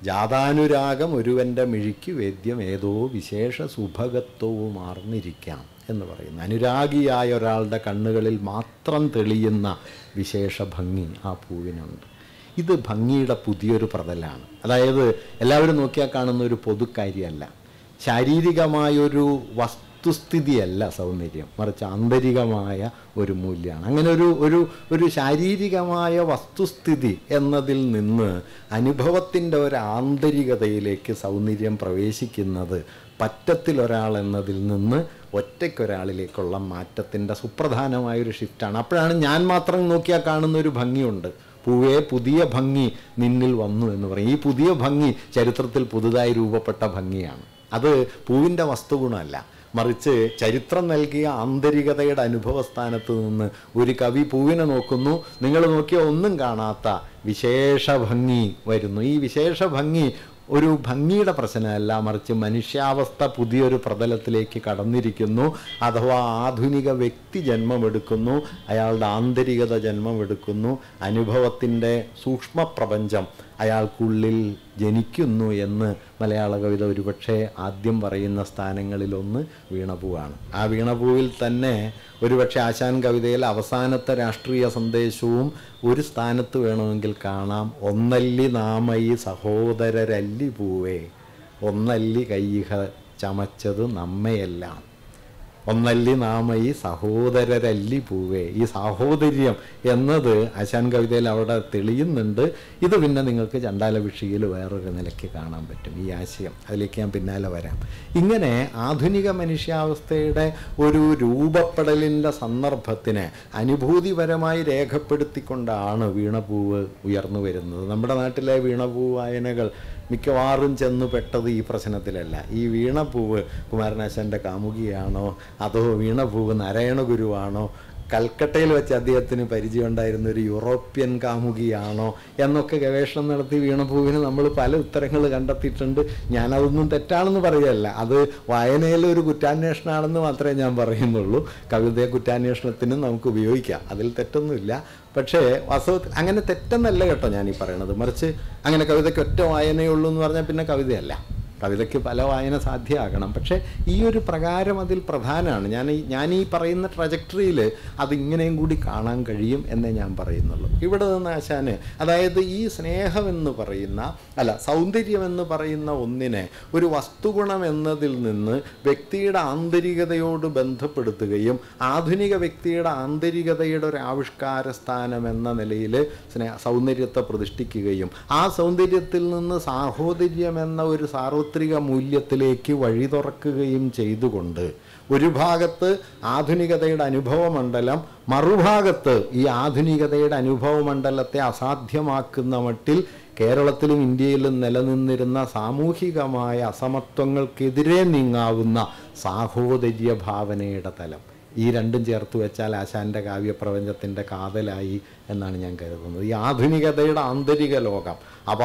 ജാതാനുരാഗം ഒരുവൻ്റെ മിഴിക്ക് വേദ്യം ഏതോ വിശേഷ സുഭഗത്വവും ആർന്നിരിക്കാം എന്ന് പറയുന്നു. അനുരാഗിയായ ഒരാളുടെ കണ്ണുകളിൽ മാത്രം തെളിയുന്ന വിശേഷ ഭംഗി ആ പൂവിനുണ്ട്. ഇത് ഭംഗിയുടെ പുതിയൊരു പ്രതലാണ്. അതായത് എല്ലാവരും നോക്കിയാൽ കാണുന്ന ഒരു പൊതുക്കാര്യമല്ല, ശാരീരികമായൊരു വസ്തുസ്ഥിതിയല്ല സൗന്ദര്യം, മറിച്ച് ആന്തരികമായ ഒരു മൂല്യമാണ്. അങ്ങനെ ഒരു ശാരീരികമായ വസ്തുസ്ഥിതി എന്നതിൽ നിന്ന് അനുഭവത്തിൻ്റെ ഒരു ആന്തരികതയിലേക്ക് സൗന്ദര്യം പ്രവേശിക്കുന്നത് പറ്റത്തിലൊരാൾ എന്നതിൽ നിന്ന് ഒറ്റയ്ക്കൊരാളിലേക്കുള്ള മാറ്റത്തിൻ്റെ സുപ്രധാനമായൊരു ഷിഫ്റ്റാണ്. അപ്പോഴാണ് ഞാൻ മാത്രം നോക്കിയാൽ കാണുന്നൊരു ഭംഗിയുണ്ട്. പൂവേ പുതിയ ഭംഗി നിന്നിൽ വന്നു എന്ന് പറയും. ഈ പുതിയ ഭംഗി ചരിത്രത്തിൽ പുതുതായി രൂപപ്പെട്ട ഭംഗിയാണ്. അത് പൂവിൻ്റെ വസ്തുഗുണമല്ല, മറിച്ച് ചരിത്രം നൽകിയ ആന്തരികതയുടെ അനുഭവസ്ഥാനത്ത് നിന്ന് ഒരു കവി പൂവിനെ നോക്കുന്നു, നിങ്ങൾ നോക്കിയാൽ ഒന്നും കാണാത്ത വിശേഷ ഭംഗി വരുന്നു. ഈ വിശേഷ ഭംഗി ഒരു ഭംഗിയുടെ പ്രശ്നമല്ല, മറിച്ച് മനുഷ്യാവസ്ഥ പുതിയൊരു പ്രതലത്തിലേക്ക് കടന്നിരിക്കുന്നു. അഥവാ ആധുനിക വ്യക്തി ജന്മമെടുക്കുന്നു, അയാളുടെ ആന്തരികത ജന്മമെടുക്കുന്നു, അനുഭവത്തിൻ്റെ സൂക്ഷ്മപ്രപഞ്ചം അയാൾക്കുള്ളിൽ ജനിക്കുന്നു എന്ന് മലയാള കവിത ഒരുപക്ഷെ ആദ്യം പറയുന്ന സ്ഥാനങ്ങളിലൊന്ന് വീണപൂവാണ്. ആ വീണപൂവിൽ തന്നെ ഒരുപക്ഷെ ആശാൻ കവിതയിൽ അവസാനത്തെ രാഷ്ട്രീയ സന്ദേശവും ഒരു സ്ഥാനത്ത് വേണമെങ്കിൽ കാണാം. ഒന്നല്ലി നാമയി സഹോദരരല്ലി പൂവേ, ഒന്നല്ലി കയ്യിഹ ചമച്ചത് നമ്മയെല്ലാം. ഒന്നല്ലി നാമയി സഹോദരരല്ലി പൂവേ. ഈ സാഹോദര്യം എന്നത് ആശാൻ കവിതയിൽ അവിടെ തെളിയുന്നുണ്ട്. ഇത് പിന്നെ നിങ്ങൾക്ക് ചണ്ടാലഭിഷിയിൽ വേറൊരു നിലയ്ക്ക് കാണാൻ പറ്റും ഈ ആശയം. അതിലേക്ക് ഞാൻ പിന്നാലെ വരാം. ഇങ്ങനെ ആധുനിക മനുഷ്യാവസ്ഥയുടെ ഒരു രൂപപ്പെടലിൻ്റെ സന്ദർഭത്തിനെ അനുഭൂതിപരമായി രേഖപ്പെടുത്തിക്കൊണ്ടാണ് വീണപൂവ് ഉയർന്നു വരുന്നത്. നമ്മുടെ നാട്ടിലെ വീണപൂവ് വായനകൾ മിക്കവാറും ചെന്നു പെട്ടത് ഈ പ്രശ്നത്തിലല്ല. ഈ വീണപൂവ് കുമാരനാശാൻ്റെ കാമുകിയാണോ, അതോ വീണപൂവ് നാരായണ ഗുരുവാണോ, കൽക്കട്ടയിൽ വെച്ച് അദ്ദേഹത്തിന് പരിചയമുണ്ടായിരുന്ന ഒരു യൂറോപ്യൻ കാമുകിയാണോ എന്നൊക്കെ ഗവേഷണം നടത്തി വീണപൂവിന് നമ്മൾ പല ഉത്തരങ്ങൾ കണ്ടെത്തിയിട്ടുണ്ട്. ഞാനതൊന്നും തെറ്റാണെന്ന് പറയുകയല്ല, അത് വായനയിൽ ഒരു കുറ്റാന്വേഷണമാണെന്ന് മാത്രമേ ഞാൻ പറയുന്നുള്ളൂ. കവിതയെ കുറ്റാന്വേഷണത്തിനും നമുക്ക് ഉപയോഗിക്കാം, അതിൽ തെറ്റൊന്നുമില്ല. പക്ഷേ വാസ്തവത്തിൽ അങ്ങനെ തെറ്റെന്നല്ല കേട്ടോ ഞാനീ പറയണത്, മറിച്ച് അങ്ങനെ കവിതയ്ക്ക് ഒറ്റ വായനയുള്ളൂ എന്ന് പറഞ്ഞാൽ പിന്നെ കവിതയല്ല. കവിതയ്ക്ക് പല വായന സാധ്യമാകണം. പക്ഷേ ഈ ഒരു പ്രകാരം അതിൽ പ്രധാനമാണ്. ഞാൻ ഈ പറയുന്ന ട്രജക്ടറിയിൽ അതിങ്ങനെയും കൂടി കാണാൻ കഴിയും എന്നേ ഞാൻ പറയുന്നുള്ളൂ. ഇവിടെ നിന്ന് ആശാന് അതായത് ഈ സ്നേഹമെന്ന് പറയുന്ന സൗന്ദര്യമെന്ന് പറയുന്ന ഒന്നിനെ ഒരു വസ്തുഗുണം എന്നതിൽ നിന്ന് വ്യക്തിയുടെ ആന്തരികതയോട് ബന്ധപ്പെടുത്തുകയും ആധുനിക വ്യക്തിയുടെ ആന്തരികതയുടെ ഒരു ആവിഷ്കാര സ്ഥാനം എന്ന നിലയിൽ സൗന്ദര്യത്തെ പ്രതിഷ്ഠിക്കുകയും ആ സൗന്ദര്യത്തിൽ നിന്ന് സാഹോദര്യം എന്ന ഒരു സാർവത്രിക മൂല്യത്തിലേക്ക് വഴി തുറക്കുകയും ചെയ്തുകൊണ്ട് ഒരു ഭാഗത്ത് ആധുനികതയുടെ അനുഭവമണ്ഡലം, മറുഭാഗത്ത് ഈ ആധുനികതയുടെ അനുഭവമണ്ഡലത്തെ അസാധ്യമാക്കുന്ന മട്ടിൽ കേരളത്തിലും ഇന്ത്യയിലും നിലനിന്നിരുന്ന സാമൂഹികമായ അസമത്വങ്ങൾക്കെതിരെ നീങ്ങാവുന്ന സാഹോദര്യ ഭാവനയുടെ തലം, ഈ രണ്ടും ചേർത്ത് വെച്ചാൽ ആശാൻ്റെ കാവ്യപ്രപഞ്ചത്തിൻ്റെ കാതലായി എന്നാണ് ഞാൻ കരുതുന്നത്. ഈ ആധുനികതയുടെ ആന്തരിക ലോകം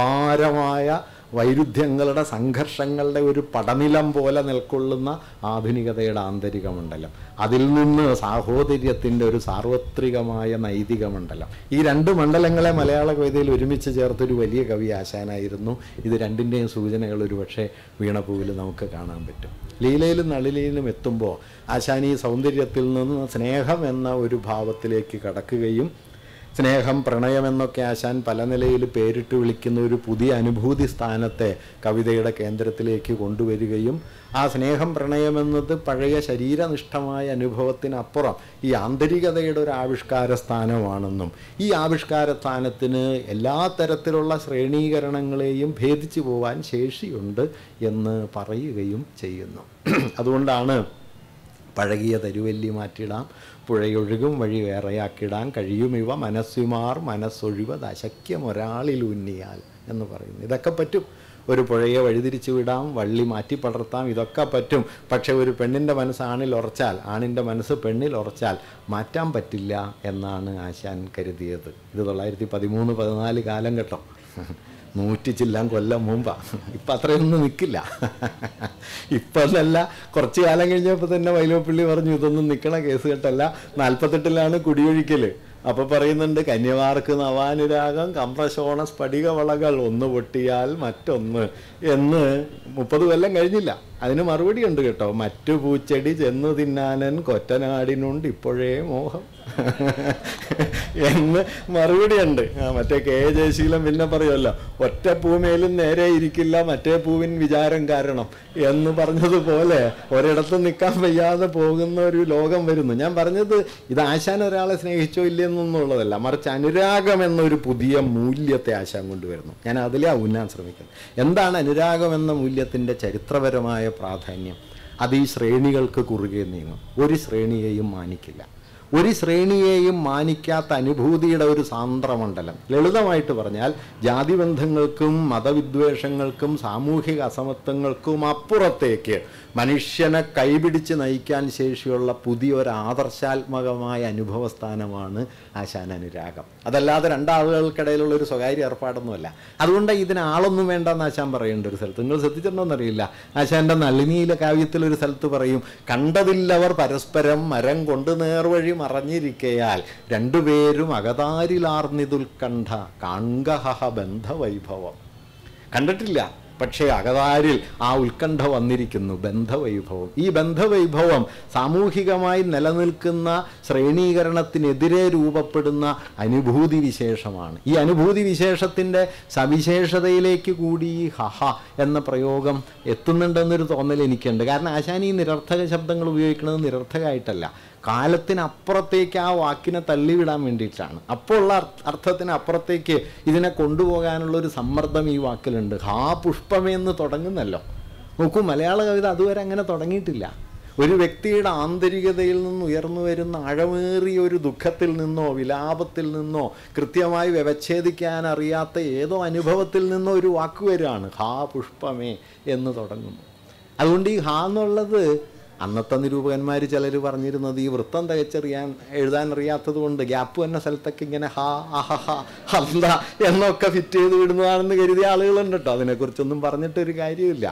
അപാരമായ വൈരുദ്ധ്യങ്ങളുടെ സംഘർഷങ്ങളുടെ ഒരു പടനിലം പോലെ നിൽക്കൊള്ളുന്ന ആധുനികതയുടെ ആന്തരിക മണ്ഡലം, അതിൽ നിന്ന് സാഹോദര്യത്തിൻ്റെ ഒരു സാർവത്രികമായ നൈതിക മണ്ഡലം, ഈ രണ്ട് മണ്ഡലങ്ങളെ മലയാള കവിതയിൽ ഒരുമിച്ച് ചേർത്തൊരു വലിയ കവി ആശാനായിരുന്നു. ഇത് രണ്ടിൻ്റെയും സൂചനകൾ ഒരുപക്ഷെ വീണപൂവിൽ നമുക്ക് കാണാൻ പറ്റും. ലീലയിലും നളിലയിലും എത്തുമ്പോൾ ആശാൻ ഈ സൗന്ദര്യത്തിൽ നിന്ന് സ്നേഹം എന്ന ഒരു ഭാവത്തിലേക്ക് കടക്കുകയും സ്നേഹം, പ്രണയം എന്നൊക്കെ ആശാൻ പല നിലയിൽ പേരിട്ട് വിളിക്കുന്ന ഒരു പുതിയ അനുഭൂതി സ്ഥാനത്തെ കവിതയുടെ കേന്ദ്രത്തിലേക്ക് കൊണ്ടുവരികയും ആ സ്നേഹം, പ്രണയം എന്നത് പഴയ ശരീരനിഷ്ഠമായ അനുഭവത്തിനപ്പുറം ഈ ആന്തരികതയുടെ ഒരു ആവിഷ്കാര സ്ഥാനമാണെന്നും ഈ ആവിഷ്കാര സ്ഥാനത്തിന് എല്ലാ തരത്തിലുള്ള ശ്രേണീകരണങ്ങളെയും ഭേദിച്ചു പോവാൻ ശേഷിയുണ്ട് എന്ന് പറയുകയും ചെയ്യുന്നു. അതുകൊണ്ടാണ് പഴകിയ തരുവല്ലി മാറ്റിടാം, പുഴയൊഴുകും വഴി വേറെയാക്കിടാൻ കഴിയുമിവ മനസ്സുമാർ മനസ്സൊഴിവത് അശക്യം ഒരാളിൽ ഉന്നിയാൽ എന്ന് പറയുന്നു. ഇതൊക്കെ പറ്റും. ഒരു പുഴയെ വഴിതിരിച്ചു വിടാം, വള്ളി മാറ്റി പടർത്താം, ഇതൊക്കെ പറ്റും. പക്ഷെ ഒരു പെണ്ണിൻ്റെ മനസ്സ് ആണിൽ ഉറച്ചാൽ, ആണിൻ്റെ മനസ്സ് പെണ്ണിൽ ഉറച്ചാൽ മാറ്റാൻ പറ്റില്ല എന്നാണ് ആശാൻ കരുതിയത്. ഇത് 1913-14 കാലഘട്ടം, 100 ചില്ലാൻ കൊല്ലം മുമ്പാണ്. ഇപ്പം അത്രയൊന്നും നിൽക്കില്ല. ഇപ്പം എന്നല്ല, കുറച്ച് കാലം കഴിഞ്ഞപ്പോൾ തന്നെ വൈലോപ്പിള്ളി പറഞ്ഞു ഇതൊന്നും നിൽക്കണ കേസ് കെട്ടല്ല. 48-ലാണ് കുടിയൊഴിക്കൽ. അപ്പോൾ പറയുന്നുണ്ട്, കന്യമാർക്ക് നവാനുരാഗം കമ്പ്രശോണ സ്ഫടികവളകൾ ഒന്ന് പൊട്ടിയാൽ മറ്റൊന്ന് എന്ന് 30 കൊല്ലം കഴിഞ്ഞില്ല. അതിന് മറുപടി ഉണ്ട് കേട്ടോ. മറ്റു പൂച്ചെടി ചെന്നു തിന്നാനൻ കൊറ്റനാടിനുണ്ട് ഇപ്പോഴേ മോഹം എന്ന് മറുപടിയുണ്ട്. മറ്റേ കെ ജയശീലൻ പിന്നെ പറയുമല്ലോ, ഒറ്റ പൂമേലും നേരെ ഇരിക്കില്ല മറ്റേ പൂവിൻ വിചാരം കാരണം എന്ന് പറഞ്ഞതുപോലെ ഒരിടത്തും നിൽക്കാൻ വയ്യാതെ പോകുന്ന ഒരു ലോകം വരുന്നു. ഞാൻ പറഞ്ഞത് ഇത് ആശാൻ ഒരാളെ സ്നേഹിച്ചോ ഇല്ലെന്നൊന്നുള്ളതല്ല, മറിച്ച് അനുരാഗം എന്നൊരു പുതിയ മൂല്യത്തെ ആശാൻ കൊണ്ടുവരുന്നു. ഞാൻ അതിലേ ഊന്നാൻ ശ്രമിക്കുന്നു. എന്താണ് അനുരാഗം എന്ന മൂല്യത്തിൻ്റെ ചരിത്രപരമായ പ്രാധാന്യം? അത് ഈ ശ്രേണികൾക്ക് കുറുകെ നീങ്ങും. ഒരു ശ്രേണിയെയും മാനിക്കില്ല. ഒരു ശ്രേണിയെയും മാനിക്കാത്ത അനുഭൂതിയുടെ ഒരു സാന്ദ്രമണ്ഡലം. ലളിതമായിട്ട് പറഞ്ഞാൽ ജാതിബന്ധങ്ങൾക്കും മതവിദ്വേഷങ്ങൾക്കും സാമൂഹിക അസമത്വങ്ങൾക്കും അപ്പുറത്തേക്ക് മനുഷ്യനെ കൈപിടിച്ച് നയിക്കാൻ ശേഷിയുള്ള പുതിയൊരു ആദർശാത്മകമായ അനുഭവസ്ഥാനമാണ് ആശാൻ അനുരാഗം. അതല്ലാതെ രണ്ടാളുകൾക്കിടയിലുള്ള ഒരു സ്വകാര്യ ഏർപ്പാടൊന്നുമല്ല. അതുകൊണ്ട് ഇതിന് ആളൊന്നും വേണ്ടെന്ന് ആശാൻ പറയേണ്ട ഒരു സ്ഥലത്ത്, നിങ്ങൾ ശ്രദ്ധിച്ചിട്ടുണ്ടോയെന്നറിയില്ല, ആശാൻ്റെ നളിനിയിലെ കാവ്യത്തിലൊരു സ്ഥലത്ത് പറയും, കണ്ടതില്ലവർ പരസ്പരം മരം കൊണ്ട് നേർവഴി മറഞ്ഞിരിക്കയാൽ രണ്ടുപേരും അകതാരിലാർന്നിതുൽക്കണ്ഠ കാൺകഹ ബന്ധവൈഭവം. കണ്ടിട്ടില്ല, പക്ഷേ അകതാരിൽ ആ ഉത്കണ്ഠ വന്നിരിക്കുന്നു, ബന്ധവൈഭവം. ഈ ബന്ധവൈഭവം സാമൂഹികമായി നിലനിൽക്കുന്ന ശ്രേണീകരണത്തിനെതിരെ രൂപപ്പെടുന്ന അനുഭൂതി വിശേഷമാണ്. ഈ അനുഭൂതി വിശേഷത്തിൻ്റെ സവിശേഷതയിലേക്ക് കൂടി ഈ ഹഹ എന്ന പ്രയോഗം എത്തുന്നുണ്ടെന്നൊരു തോന്നൽ എനിക്കുണ്ട്. കാരണം ആശാൻ ഈ നിരർത്ഥക ശബ്ദങ്ങൾ ഉപയോഗിക്കുന്നത് നിരർത്ഥകമായിട്ടല്ല, കാലത്തിനപ്പുറത്തേക്ക് ആ വാക്കിനെ തള്ളിവിടാൻ വേണ്ടിയിട്ടാണ്. അപ്പോൾ ഉള്ള അർത്ഥത്തിന് അപ്പുറത്തേക്ക് ഇതിനെ കൊണ്ടുപോകാനുള്ളൊരു സമ്മർദ്ദം ഈ വാക്കിലുണ്ട്. ഹാ പുഷ്പമേന്ന് തുടങ്ങുന്നല്ലോ. നോക്കൂ, മലയാള കവിത അതുവരെ അങ്ങനെ തുടങ്ങിയിട്ടില്ല. ഒരു വ്യക്തിയുടെ ആന്തരികതയിൽ നിന്ന് ഉയർന്നു വരുന്ന ആഴമേറിയ ഒരു ദുഃഖത്തിൽ നിന്നോ വിലാപത്തിൽ നിന്നോ കൃത്യമായി വ്യവച്ഛേദിക്കാൻ അറിയാത്ത ഏതോ അനുഭവത്തിൽ നിന്നോ ഒരു വാക്ക് വരികയാണ്, ഹാ പുഷ്പമേ എന്ന് തുടങ്ങുന്നു. അതുകൊണ്ട് ഈ ഹാ എന്നുള്ളത് അന്നത്തെ നിരൂപകന്മാർ ചിലർ പറഞ്ഞിരുന്നത് ഈ വൃത്തം എഴുതാൻ അറിയാത്തത് കൊണ്ട് ഗ്യാപ്പ് എന്ന സ്ഥലത്തൊക്കെ ഇങ്ങനെ ഹാ അഹ ഹന്ത എന്നൊക്കെ ഫിറ്റ് ചെയ്ത് വിടുന്നതാണെന്ന് കരുതിയ ആളുകളുണ്ട് കേട്ടോ. അതിനെക്കുറിച്ചൊന്നും പറഞ്ഞിട്ടൊരു കാര്യമില്ല.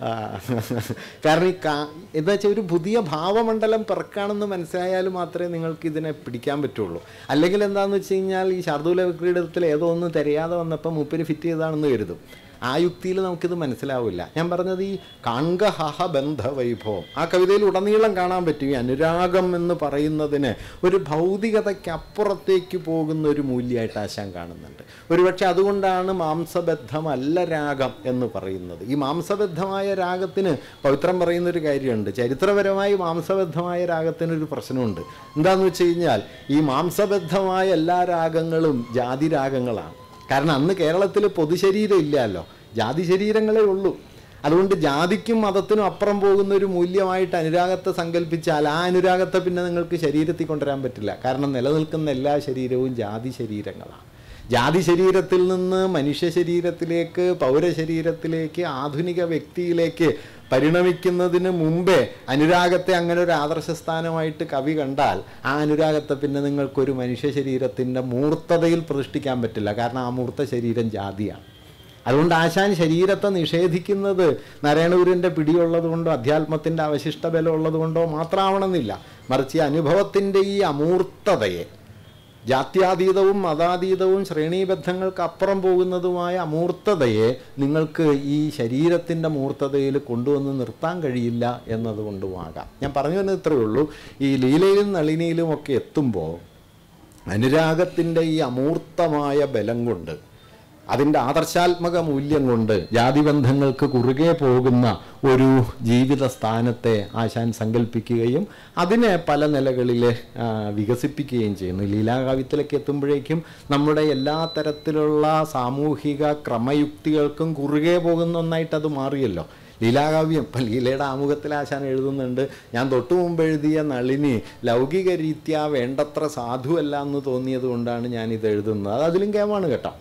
കാരണം എന്താ വെച്ചാൽ ഒരു പുതിയ ഭാവമണ്ഡലം പിറക്കാണെന്ന് മനസ്സിലായാൽ മാത്രമേ നിങ്ങൾക്ക് ഇതിനെ പിടിക്കാൻ പറ്റുള്ളൂ. അല്ലെങ്കിൽ എന്താണെന്ന് വെച്ച് കഴിഞ്ഞാൽ ഈ ശാർദൂല വിക്രീഡത്തിൽ ഏതോ ഒന്ന് തിരയാതെ വന്നപ്പോൾ മൂപ്പര് ഫിറ്റ് ചെയ്താണെന്ന് കരുതും. ആ യുക്തിയിൽ നമുക്കിത് മനസ്സിലാവില്ല. ഞാൻ പറഞ്ഞത് ഈ കാൺകഹ ബന്ധവൈഭവം ആ കവിതയിൽ ഉടനീളം കാണാൻ പറ്റും. ഈ അനുരാഗം എന്ന് പറയുന്നതിന് ഒരു ഭൗതികതയ്ക്കപ്പുറത്തേക്ക് പോകുന്ന ഒരു മൂല്യമായിട്ട് ആശാൻ കാണുന്നുണ്ട്. ഒരുപക്ഷെ അതുകൊണ്ടാണ് മാംസബദ്ധമല്ല രാഗം എന്ന് പറയുന്നത്. ഈ മാംസബദ്ധമായ രാഗത്തിന് പവിത്രം പറയുന്നൊരു കാര്യമുണ്ട്. ചരിത്രപരമായി മാംസബദ്ധമായ രാഗത്തിനൊരു പ്രശ്നമുണ്ട്. എന്താണെന്ന് വെച്ച് കഴിഞ്ഞാൽ ഈ മാംസബദ്ധമായ എല്ലാ രാഗങ്ങളും ജാതി രാഗങ്ങളാണ്. കാരണം അന്ന് കേരളത്തിൽ പൊതുശരീരം ഇല്ലല്ലോ, ജാതി ശരീരങ്ങളേ ഉള്ളൂ. അതുകൊണ്ട് ജാതിക്കും മതത്തിനും അപ്പുറം പോകുന്ന ഒരു മൂല്യമായിട്ട് അനുരാഗത്തെ സങ്കല്പിച്ചാൽ ആ അനുരാഗത്തെ പിന്നെ നിങ്ങൾക്ക് ശരീരത്തിൽ കൊണ്ടുവരാൻ പറ്റില്ല. കാരണം നിലനിൽക്കുന്ന എല്ലാ ശരീരവും ജാതി ശരീരങ്ങളാണ്. ജാതി ശരീരത്തിൽ നിന്ന് മനുഷ്യ ശരീരത്തിലേക്ക്, പൗരശരീരത്തിലേക്ക്, ആധുനിക വ്യക്തിയിലേക്ക് പരിണമിക്കുന്നതിന് മുമ്പേ അനുരാഗത്തെ അങ്ങനെ ഒരു ആദർശസ്ഥാനമായിട്ട് കവി കണ്ടാൽ ആ അനുരാഗത്തെ പിന്നെ നിങ്ങൾക്കൊരു മനുഷ്യ ശരീരത്തിൻ്റെ മൂർത്തതയിൽ പ്രതിഷ്ഠിക്കാൻ പറ്റില്ല. കാരണം ആ മൂർത്ത ശരീരം ജാതിയാണ്. അതുകൊണ്ട് ആശാൻ ശരീരത്തെ നിഷേധിക്കുന്നത് നാരായണഗുരുവിൻ്റെ പിടിയുള്ളത് കൊണ്ടോ അധ്യാത്മത്തിൻ്റെ അവശിഷ്ട ബലം ഉള്ളത് കൊണ്ടോ മാത്രമാവണമെന്നില്ല. മറിച്ച് ഈ അനുഭവത്തിൻ്റെ ഈ അമൂർത്തതയെ, ജാത്യാതീതവും മതാതീതവും ശ്രേണീബദ്ധങ്ങൾക്ക് അപ്പുറം പോകുന്നതുമായ അമൂർത്തതയെ നിങ്ങൾക്ക് ഈ ശരീരത്തിൻ്റെ മൂർത്തതയിൽ കൊണ്ടുവന്ന് നിർത്താൻ കഴിയില്ല എന്നതുകൊണ്ടുമാകാം. ഞാൻ പറഞ്ഞു തന്നെ ഇത്രയേ ഉള്ളൂ. ഈ ലീലയിലും നളിനിയിലും ഒക്കെ എത്തുമ്പോൾ അനുരാഗത്തിൻ്റെ ഈ അമൂർത്തമായ ബലം കൊണ്ട്, അതിൻ്റെ ആദർശാത്മക മൂല്യം കൊണ്ട് ജാതിബന്ധങ്ങൾക്ക് കുറുകെ പോകുന്ന ഒരു ജീവിത സ്ഥാനത്തെ ആശാൻ സങ്കല്പിക്കുകയും അതിനെ പല നിലകളിൽ വികസിപ്പിക്കുകയും ചെയ്യുന്നു. ലീലാകാവ്യത്തിലേക്ക് എത്തുമ്പോഴേക്കും നമ്മുടെ എല്ലാ തരത്തിലുള്ള സാമൂഹിക ക്രമയുക്തികൾക്കും കുറുകെ പോകുന്ന ഒന്നായിട്ടത് മാറിയല്ലോ. ലീലാകാവ്യം ഇപ്പം ലീലയുടെ ആമുഖത്തിൽ ആശാൻ എഴുതുന്നുണ്ട്, ഞാൻ തൊട്ടു മുമ്പ് എഴുതിയ നളിനി ലൗകിക രീത്യാ വേണ്ടത്ര സാധുവല്ല എന്ന് തോന്നിയത് കൊണ്ടാണ് ഞാനിത് എഴുതുന്നത്. അത് അതിലും കേമാണ് കേട്ടോ.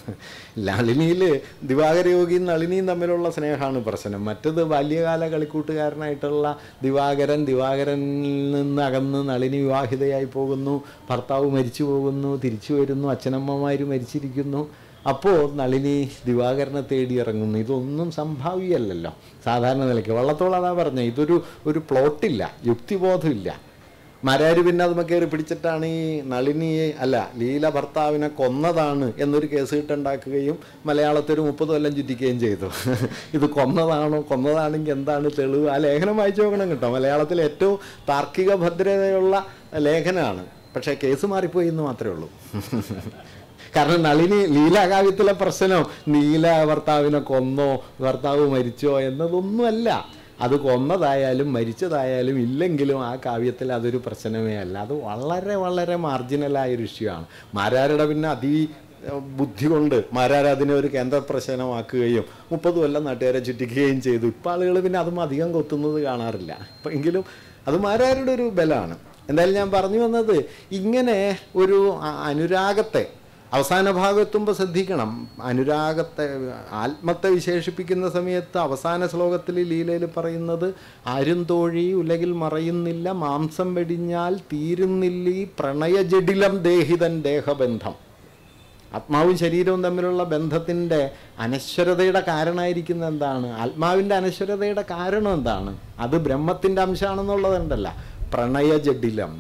നളിനിയിൽ ദിവാകരയോഗിയും നളിനിയും തമ്മിലുള്ള സ്നേഹമാണ് പ്രശ്നം. മറ്റത് ബാല്യകാല കളിക്കൂട്ടുകാരനായിട്ടുള്ള ദിവാകരനിൽ നിന്ന് അകന്ന് നളിനി വിവാഹിതയായി പോകുന്നു, ഭർത്താവ് മരിച്ചു പോകുന്നു, തിരിച്ചു വരുന്നു, അച്ഛനമ്മമാർ മരിച്ചിരിക്കുന്നു. അപ്പോൾ നളിനി ദിവാകരനെ തേടി ഇറങ്ങുന്നു. ഇതൊന്നും സംഭാവ്യമല്ലല്ലോ സാധാരണ നിലയ്ക്ക്. വള്ളത്തോൾ അതാ പറഞ്ഞത്, ഇതൊരു പ്ലോട്ടില്ല, യുക്തിബോധമില്ല. മാരാര് പിന്നെ അതുമ്മ കയറി പിടിച്ചിട്ടാണ് ഈ നളിനിയെ ലീല ഭർത്താവിനെ കൊന്നതാണ് എന്നൊരു കേസ് കിട്ടുണ്ടാക്കുകയും മലയാളത്തിൽ ഒരു 30 കൊല്ലം ചുറ്റിക്കുകയും ചെയ്തു. ഇത് കൊന്നതാണെങ്കിൽ എന്താണ് തെളിവ്? ആ ലേഖനം വായിച്ചു നോക്കണം കേട്ടോ. മലയാളത്തിൽ ഏറ്റവും താർക്കിക ഭദ്രതയുള്ള ലേഖനമാണ്. പക്ഷേ കേസ് മാറിപ്പോയി എന്ന് മാത്രമേ ഉള്ളൂ. കാരണം ലീലാകാവ്യത്തിലെ പ്രശ്നം നീല ഭർത്താവിനെ കൊന്നോ ഭർത്താവ് മരിച്ചോ എന്നതൊന്നുമല്ല. അത് കൊന്നതായാലും മരിച്ചതായാലും ഇല്ലെങ്കിലും ആ കാവ്യത്തിൽ അതൊരു പ്രശ്നമേ അല്ല. അത് വളരെ വളരെ മാർജിനലായൊരു ഇഷ്യൂ ആണ്. മാരാരുടെ പിന്നെ ബുദ്ധി കൊണ്ട് മാരാരതിനെ ഒരു കേന്ദ്ര പ്രശ്നമാക്കുകയും 30 കൊല്ലം നാട്ടുകാരെ ചുറ്റിക്കുകയും ചെയ്തു. ഇപ്പോൾ ആളുകൾ പിന്നെ അതും അധികം കൊത്തുന്നത് കാണാറില്ല. ഇപ്പം എങ്കിലും അത് മാരാരുടെ ഒരു ബലമാണ്. എന്തായാലും ഞാൻ പറഞ്ഞു വന്നത്, ഇങ്ങനെ ഒരു അനുരാഗത്തെ അവസാന ഭാഗമെത്തുമ്പോൾ ശ്രദ്ധിക്കണം. അനുരാഗത്തെ, ആത്മത്തെ വിശേഷിപ്പിക്കുന്ന സമയത്ത് അവസാന ശ്ലോകത്തിൽ ലീലയിൽ പറയുന്നത്, ആരും തോഴി ഉലകിൽ മറയുന്നില്ല, മാംസം വെടിഞ്ഞാൽ തീരുന്നില്ലീ പ്രണയജഡിലം ദേഹിതൻ ദേഹബന്ധം. ആത്മാവും ശരീരവും തമ്മിലുള്ള ബന്ധത്തിൻ്റെ അനശ്വരതയുടെ കാരണമായിരിക്കുന്ന എന്താണ്? ആത്മാവിൻ്റെ അനശ്വരതയുടെ കാരണം എന്താണ്? അത് ബ്രഹ്മത്തിൻ്റെ അംശമാണെന്നുള്ളതുണ്ടല്ല. പ്രണയജഡിലം.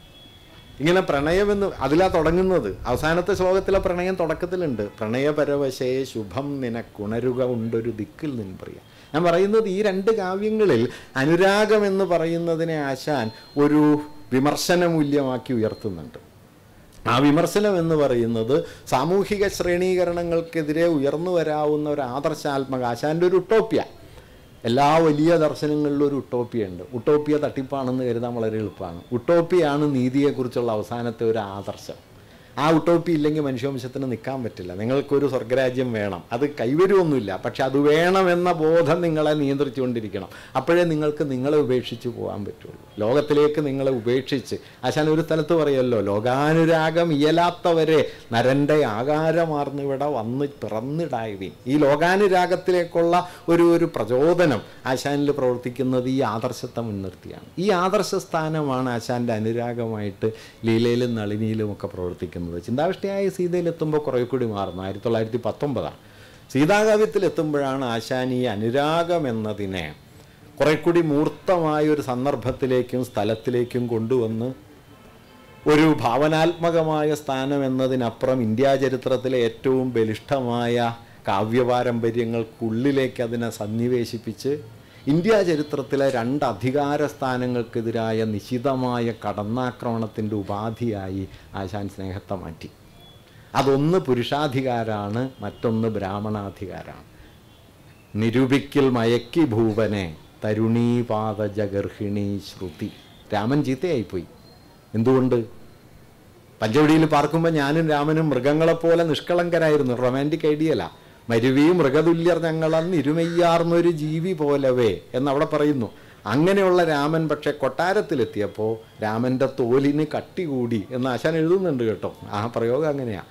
ഇങ്ങനെ പ്രണയമെന്ന് അതിലാ തുടങ്ങുന്നത്. അവസാനത്തെ ശ്ലോകത്തിലെ പ്രണയം തുടക്കത്തിലുണ്ട്. പ്രണയപരവശേ ശുഭം നിനക്കുണരുക ഉണ്ടൊരു ദിക്കിൽ നിൻ പ്രിയ. ഞാൻ പറയുന്നത്, ഈ 2 കാവ്യങ്ങളിൽ അനുരാഗം എന്ന് പറയുന്നതിനെ ആശാൻ ഒരു വിമർശന മൂല്യമാക്കി ഉയർത്തുന്നുണ്ട്. ആ വിമർശനം എന്ന് പറയുന്നത് സാമൂഹിക ശ്രേണീകരണങ്ങൾക്കെതിരെ ഉയർന്നു വരാവുന്ന ഒരു ആദർശാത്മക, ആശാൻ്റെ ഒരു ഉട്ടോപ്യ. എല്ലാ വലിയ ദർശനങ്ങളിലും ഒരു ഉട്ടോപ്യ ഉണ്ട്. ഉട്ടോപ്യ തട്ടിപ്പാണെന്ന് കരുതാൻ വളരെ എളുപ്പമാണ്. ഉട്ടോപ്യയാണ് നീതിയെക്കുറിച്ചുള്ള അവസാനത്തെ ഒരു ആദർശം. ആ ഉട്ടോപ്പി ഇല്ലെങ്കിൽ മനുഷ്യവംശത്തിന് നിൽക്കാൻ പറ്റില്ല. നിങ്ങൾക്കൊരു സ്വർഗരാജ്യം വേണം, അത് കൈവരുമൊന്നുമില്ല, പക്ഷെ അത് വേണമെന്ന ബോധം നിങ്ങളെ നിയന്ത്രിച്ചുകൊണ്ടിരിക്കണം. അപ്പോഴേ നിങ്ങൾക്ക് നിങ്ങളെ ഉപേക്ഷിച്ച് പോകാൻ പറ്റുള്ളൂ. ലോകത്തിലേക്ക് നിങ്ങളെ ഉപേക്ഷിച്ച്, ആശാൻ ഒരു സ്ഥലത്ത് പറയുമല്ലോ, ലോകാനുരാഗം ഇയലാത്തവരെ നരൻ്റെ ആകാരമാർന്നിവിടെ വന്ന് പിറന്നിടായവീൻ. ഈ ലോകാനുരാഗത്തിലേക്കുള്ള ഒരു പ്രചോദനം ആശാനിൽ പ്രവർത്തിക്കുന്നത് ഈ ആദർശത്തെ മുൻനിർത്തിയാണ്. ഈ ആദർശ സ്ഥാനമാണ് ആശാൻ്റെ അനുരാഗമായിട്ട് ലീലയിലും നളിനിയിലും ഒക്കെ പ്രവർത്തിക്കുന്നത്. ചിന്താവിഷ്ടയായ സീതയിലെത്തുമ്പോൾ കുറേ കൂടി മാറുന്നു. 1919 സീതാകാവ്യത്തിലെത്തുമ്പോഴാണ് ആശാൻ ഈ അനുരാഗം എന്നതിനെ കുറെ കൂടി മൂർത്തമായൊരു സന്ദർഭത്തിലേക്കും സ്ഥലത്തിലേക്കും കൊണ്ടുവന്ന് ഒരു ഭാവനാത്മകമായ സ്ഥാനം എന്നതിനപ്പുറം ഇന്ത്യാ ചരിത്രത്തിലെ ഏറ്റവും ബലിഷ്ഠമായ കാവ്യപാരമ്പര്യങ്ങൾക്കുള്ളിലേക്ക് അതിനെ സന്നിവേശിപ്പിച്ച് ഇന്ത്യാ ചരിത്രത്തിലെ 2 അധികാര സ്ഥാനങ്ങൾക്കെതിരായ നിശിതമായ കടന്നാക്രമണത്തിൻ്റെ ഉപാധിയായി ആശാൻ സ്നേഹത്തെ മാറ്റി. അതൊന്ന് പുരുഷാധികാരമാണ്, മറ്റൊന്ന് ബ്രാഹ്മണാധികാരമാണ്. നിരൂപിക്കൽ മയക്കി ഭൂപനെ തരുണീപാത ജഗർഹിണി ശ്രുതി. രാമൻ ചീത്തയായിപ്പോയി. എന്തുകൊണ്ട്? പഞ്ചവടിയിൽ പാർക്കുമ്പോൾ ഞാനും രാമനും മൃഗങ്ങളെപ്പോലെ നിഷ്കളങ്കരായിരുന്നു. റൊമാൻറ്റിക് ഐഡിയല. മരുവി മൃഗതുല്യർ ഞങ്ങളന്ന് ഇരുമയ്യാർന്നൊരു ജീവി പോലവേ എന്നവിടെ പറയുന്നു. അങ്ങനെയുള്ള രാമൻ പക്ഷെ കൊട്ടാരത്തിലെത്തിയപ്പോൾ രാമൻ്റെ തോലിന് കട്ടി കൂടി എന്ന് ആശാൻ എഴുതുന്നുണ്ട് കേട്ടോ. ആ പ്രയോഗം അങ്ങനെയാണ്.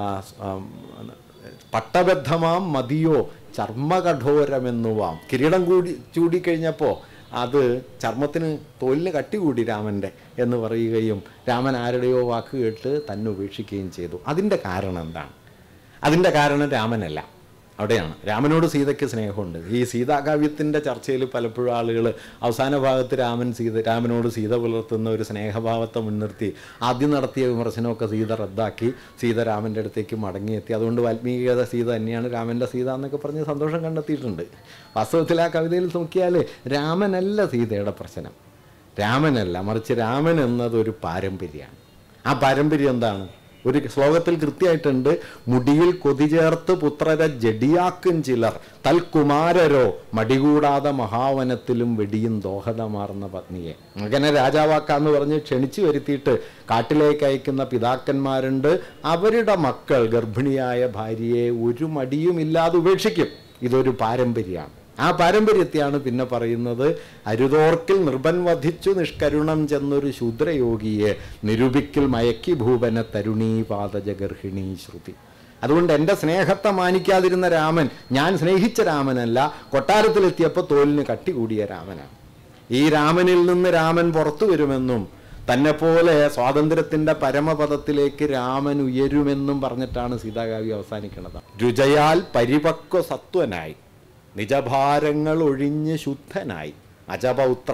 പട്ടബദ്ധമാം മതിയോ ചർമ്മകഠോരമെന്നുവാം. കിരീടം ചൂടിക്കഴിഞ്ഞപ്പോൾ അത് ചർമ്മത്തിന്, തോലിന് കട്ടി കൂടി രാമൻ്റെ എന്ന് പറയുകയും രാമൻ ആരുടെയോ വാക്ക് കേട്ട് തന്നെ ഉപേക്ഷിക്കുകയും ചെയ്തു. അതിൻ്റെ കാരണം എന്താണ്? അതിൻ്റെ കാരണം രാമനല്ല, അവിടെയാണ്. രാമനോട് സീതയ്ക്ക് സ്നേഹമുണ്ട്. ഈ സീതാകാവ്യത്തിൻ്റെ ചർച്ചയിൽ പലപ്പോഴും ആളുകൾ അവസാന ഭാഗത്ത് രാമനോട് സീത പുലർത്തുന്ന ഒരു സ്നേഹഭാവത്തെ മുൻനിർത്തി ആദ്യം നടത്തിയ വിമർശനമൊക്കെ സീത റദ്ദാക്കി സീത രാമൻ്റെ അടുത്തേക്ക് മടങ്ങിയെത്തി. അതുകൊണ്ട് വാൽമീകിയുടെ സീത തന്നെയാണ് രാമൻ്റെ സീത എന്നൊക്കെ പറഞ്ഞ് സന്തോഷം കണ്ടെത്തിയിട്ടുണ്ട്. വാസ്തവത്തിൽ ആ കവിതയിൽ നോക്കിയാൽ രാമനല്ല സീതയുടെ പ്രശ്നം, രാമനല്ല, മറിച്ച് രാമൻ എന്നതൊരു പാരമ്പര്യമാണ്. ആ പാരമ്പര്യം എന്താണ്? ഒരു ശ്ലോകത്തിൽ കൃത്യമായിട്ടുണ്ട്, മുടിയിൽ കൊതി ചേർത്ത് പുത്രരെ ജഡിയാക്കും ചിലർ തൽകുമാരരോ മടികൂടാതെ മഹാവനത്തിലും വെടിയും ദോഹദമാർന്ന പത്നിയെ. അങ്ങനെ രാജാവാക്കാന്ന് പറഞ്ഞ് ക്ഷണിച്ചു വരുത്തിയിട്ട് കാട്ടിലേക്ക് അയക്കുന്ന പിതാക്കന്മാരുണ്ട്. അവരുടെ മക്കൾ ഗർഭിണിയായ ഭാര്യയെ ഒരു മടിയുമില്ലാതെ ഉപേക്ഷിക്കും. ഇതൊരു പാരമ്പര്യമാണ്. ആ പാരമ്പര്യത്തെയാണ് പിന്നെ പറയുന്നത്, അരുതോർക്കിൽ നിർബൻ വധിച്ചു നിഷ്കരുണം ചെന്നൊരു ശൂദ്രയോഗിയെ നിരൂപിക്കൽ മയക്കി ഭൂപന തരുണീപാത ഗർഹിണി ശ്രുതി. അതുകൊണ്ട് എൻ്റെ സ്നേഹത്തെ മാനിക്കാതിരുന്ന രാമൻ ഞാൻ സ്നേഹിച്ച രാമനല്ല, കൊട്ടാരത്തിലെത്തിയപ്പോൾ തോലിന് കട്ടി കൂടിയ രാമനാണ്. ഈ രാമനിൽ നിന്ന് രാമൻ പുറത്തു വരുമെന്നും തന്നെപ്പോലെ സ്വാതന്ത്ര്യത്തിൻ്റെ പരമപദത്തിലേക്ക് രാമൻ ഉയരുമെന്നും പറഞ്ഞിട്ടാണ് സീതാകാവ്യം അവസാനിക്കുന്നത്. രുചയാൽ പരിപക്വ സത്വനായി നിജഭാരങ്ങൾ ഒഴിഞ്ഞ് ശുദ്ധനായി അജപൗത്ര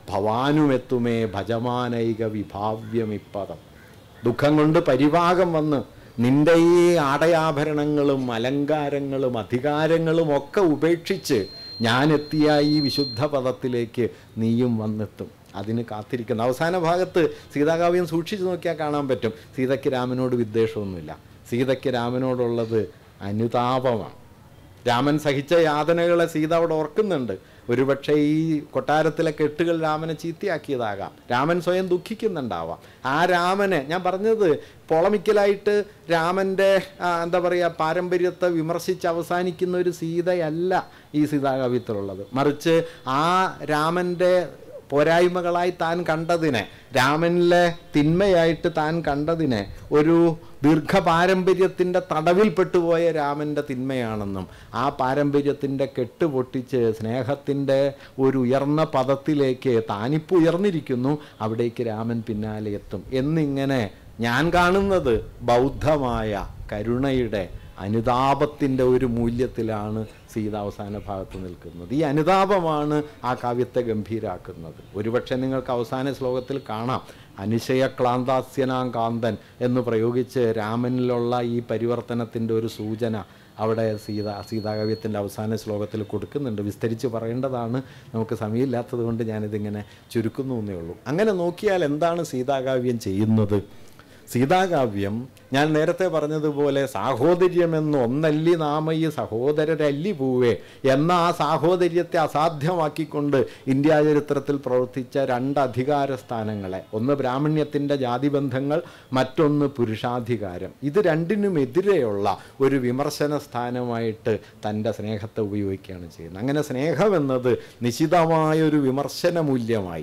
ഭവാനുമെത്തുമേ ഭജമാനൈക വിഭാവ്യമിപ്പദം. ദുഃഖം കൊണ്ട് പരിഭാഗം വന്ന് നിൻ്റെ ഈ ആടയാഭരണങ്ങളും അലങ്കാരങ്ങളും അധികാരങ്ങളും ഒക്കെ ഉപേക്ഷിച്ച് ഞാനെത്തിയ ഈ വിശുദ്ധ പദത്തിലേക്ക് നീയും വന്നെത്തും. അതിന് കാത്തിരിക്കുന്നു. അവസാന ഭാഗത്ത് സീതാകാവ്യം സൂക്ഷിച്ചു നോക്കിയാൽ കാണാൻ പറ്റും, സീതയ്ക്ക് രാമനോട് വിദ്വേഷമൊന്നുമില്ല. സീതയ്ക്ക് രാമനോടുള്ളത് അനുതാപമാണ്. രാമൻ സഹിച്ച യാതനകളെ സീത അവിടെ ഓർക്കുന്നുണ്ട്. ഒരുപക്ഷെ ഈ കൊട്ടാരത്തിലെ കെട്ടുകൾ രാമനെ ചീത്തയാക്കിയതാകാം. രാമൻ സ്വയം ദുഃഖിക്കുന്നുണ്ടാവാം. ആ രാമനെ, ഞാൻ പറഞ്ഞത് പൊളമിക്കലായിട്ട് രാമൻ്റെ എന്താ പറയുക പാരമ്പര്യത്തെ വിമർശിച്ച് അവസാനിക്കുന്ന ഒരു സീതയല്ല ഈ സീതാകാവ്യത്തിലുള്ളത്. മറിച്ച് ആ രാമൻ്റെ പോരായ്മകളായി താൻ കണ്ടതിനെ, രാമനിലെ തിന്മയായിട്ട് താൻ കണ്ടതിനെ ഒരു ദീർഘ പാരമ്പര്യത്തിൻ്റെ തടവിൽപ്പെട്ടുപോയ രാമൻ്റെ തിന്മയാണെന്നും ആ പാരമ്പര്യത്തിൻ്റെ കെട്ടുപൊട്ടിച്ച് സ്നേഹത്തിൻ്റെ ഒരു ഉയർന്ന പദത്തിലേക്ക് താനിപ്പോൾ ഉയർന്നിരിക്കുന്നു, അവിടേക്ക് രാമൻ പിന്നാലെ എത്തും എന്നിങ്ങനെ ഞാൻ കാണുന്നത് ബൗദ്ധമായ കരുണയുടെ അനുതാപത്തിൻ്റെ ഒരു മൂല്യത്തിലാണ് സീത അവസാന ഭാഗത്ത് നിൽക്കുന്നത്. ഈ അനുതാപമാണ് ആ കാവ്യത്തെ ഗംഭീരാക്കുന്നത്. ഒരുപക്ഷെ നിങ്ങൾക്ക് അവസാന ശ്ലോകത്തിൽ കാണാം, അനുശയ ക്ലാന്താസ്യനാം കാന്തൻ എന്ന് പ്രയോഗിച്ച് രാമനിലുള്ള ഈ പരിവർത്തനത്തിൻ്റെ ഒരു സൂചന അവിടെ സീതാകാവ്യത്തിൻ്റെ അവസാന ശ്ലോകത്തിൽ കൊടുക്കുന്നുണ്ട്. വിസ്തരിച്ച് പറയേണ്ടതാണ്, നമുക്ക് സമയമില്ലാത്തത് കൊണ്ട് ഞാനിതിങ്ങനെ ചുരുക്കുന്നു എന്നേ ഉള്ളൂ. അങ്ങനെ നോക്കിയാൽ എന്താണ് സീതാകാവ്യം ചെയ്യുന്നത്? സീതാകാവ്യം ഞാൻ നേരത്തെ പറഞ്ഞതുപോലെ സാഹോദര്യമെന്ന് ഒന്നല്ലി നാമയി സഹോദരരല്ലി പൂവേ എന്ന ആ സാഹോദര്യത്തെ അസാധ്യമാക്കിക്കൊണ്ട് ഇന്ത്യാ ചരിത്രത്തിൽ പ്രവർത്തിച്ച രണ്ട് അധികാര സ്ഥാനങ്ങളെ, ഒന്ന് ബ്രാഹ്മണ്യത്തിൻ്റെ ജാതിബന്ധങ്ങൾ, മറ്റൊന്ന് പുരുഷാധികാരം, ഇത് രണ്ടിനുമെതിരെയുള്ള ഒരു വിമർശന സ്ഥാനമായിട്ട് തൻ്റെ സ്നേഹത്തെ ഉപയോഗിക്കുകയാണ് ചെയ്യുന്നത്. അങ്ങനെ സ്നേഹമെന്നത് നിശിതമായൊരു വിമർശന മൂല്യമായി.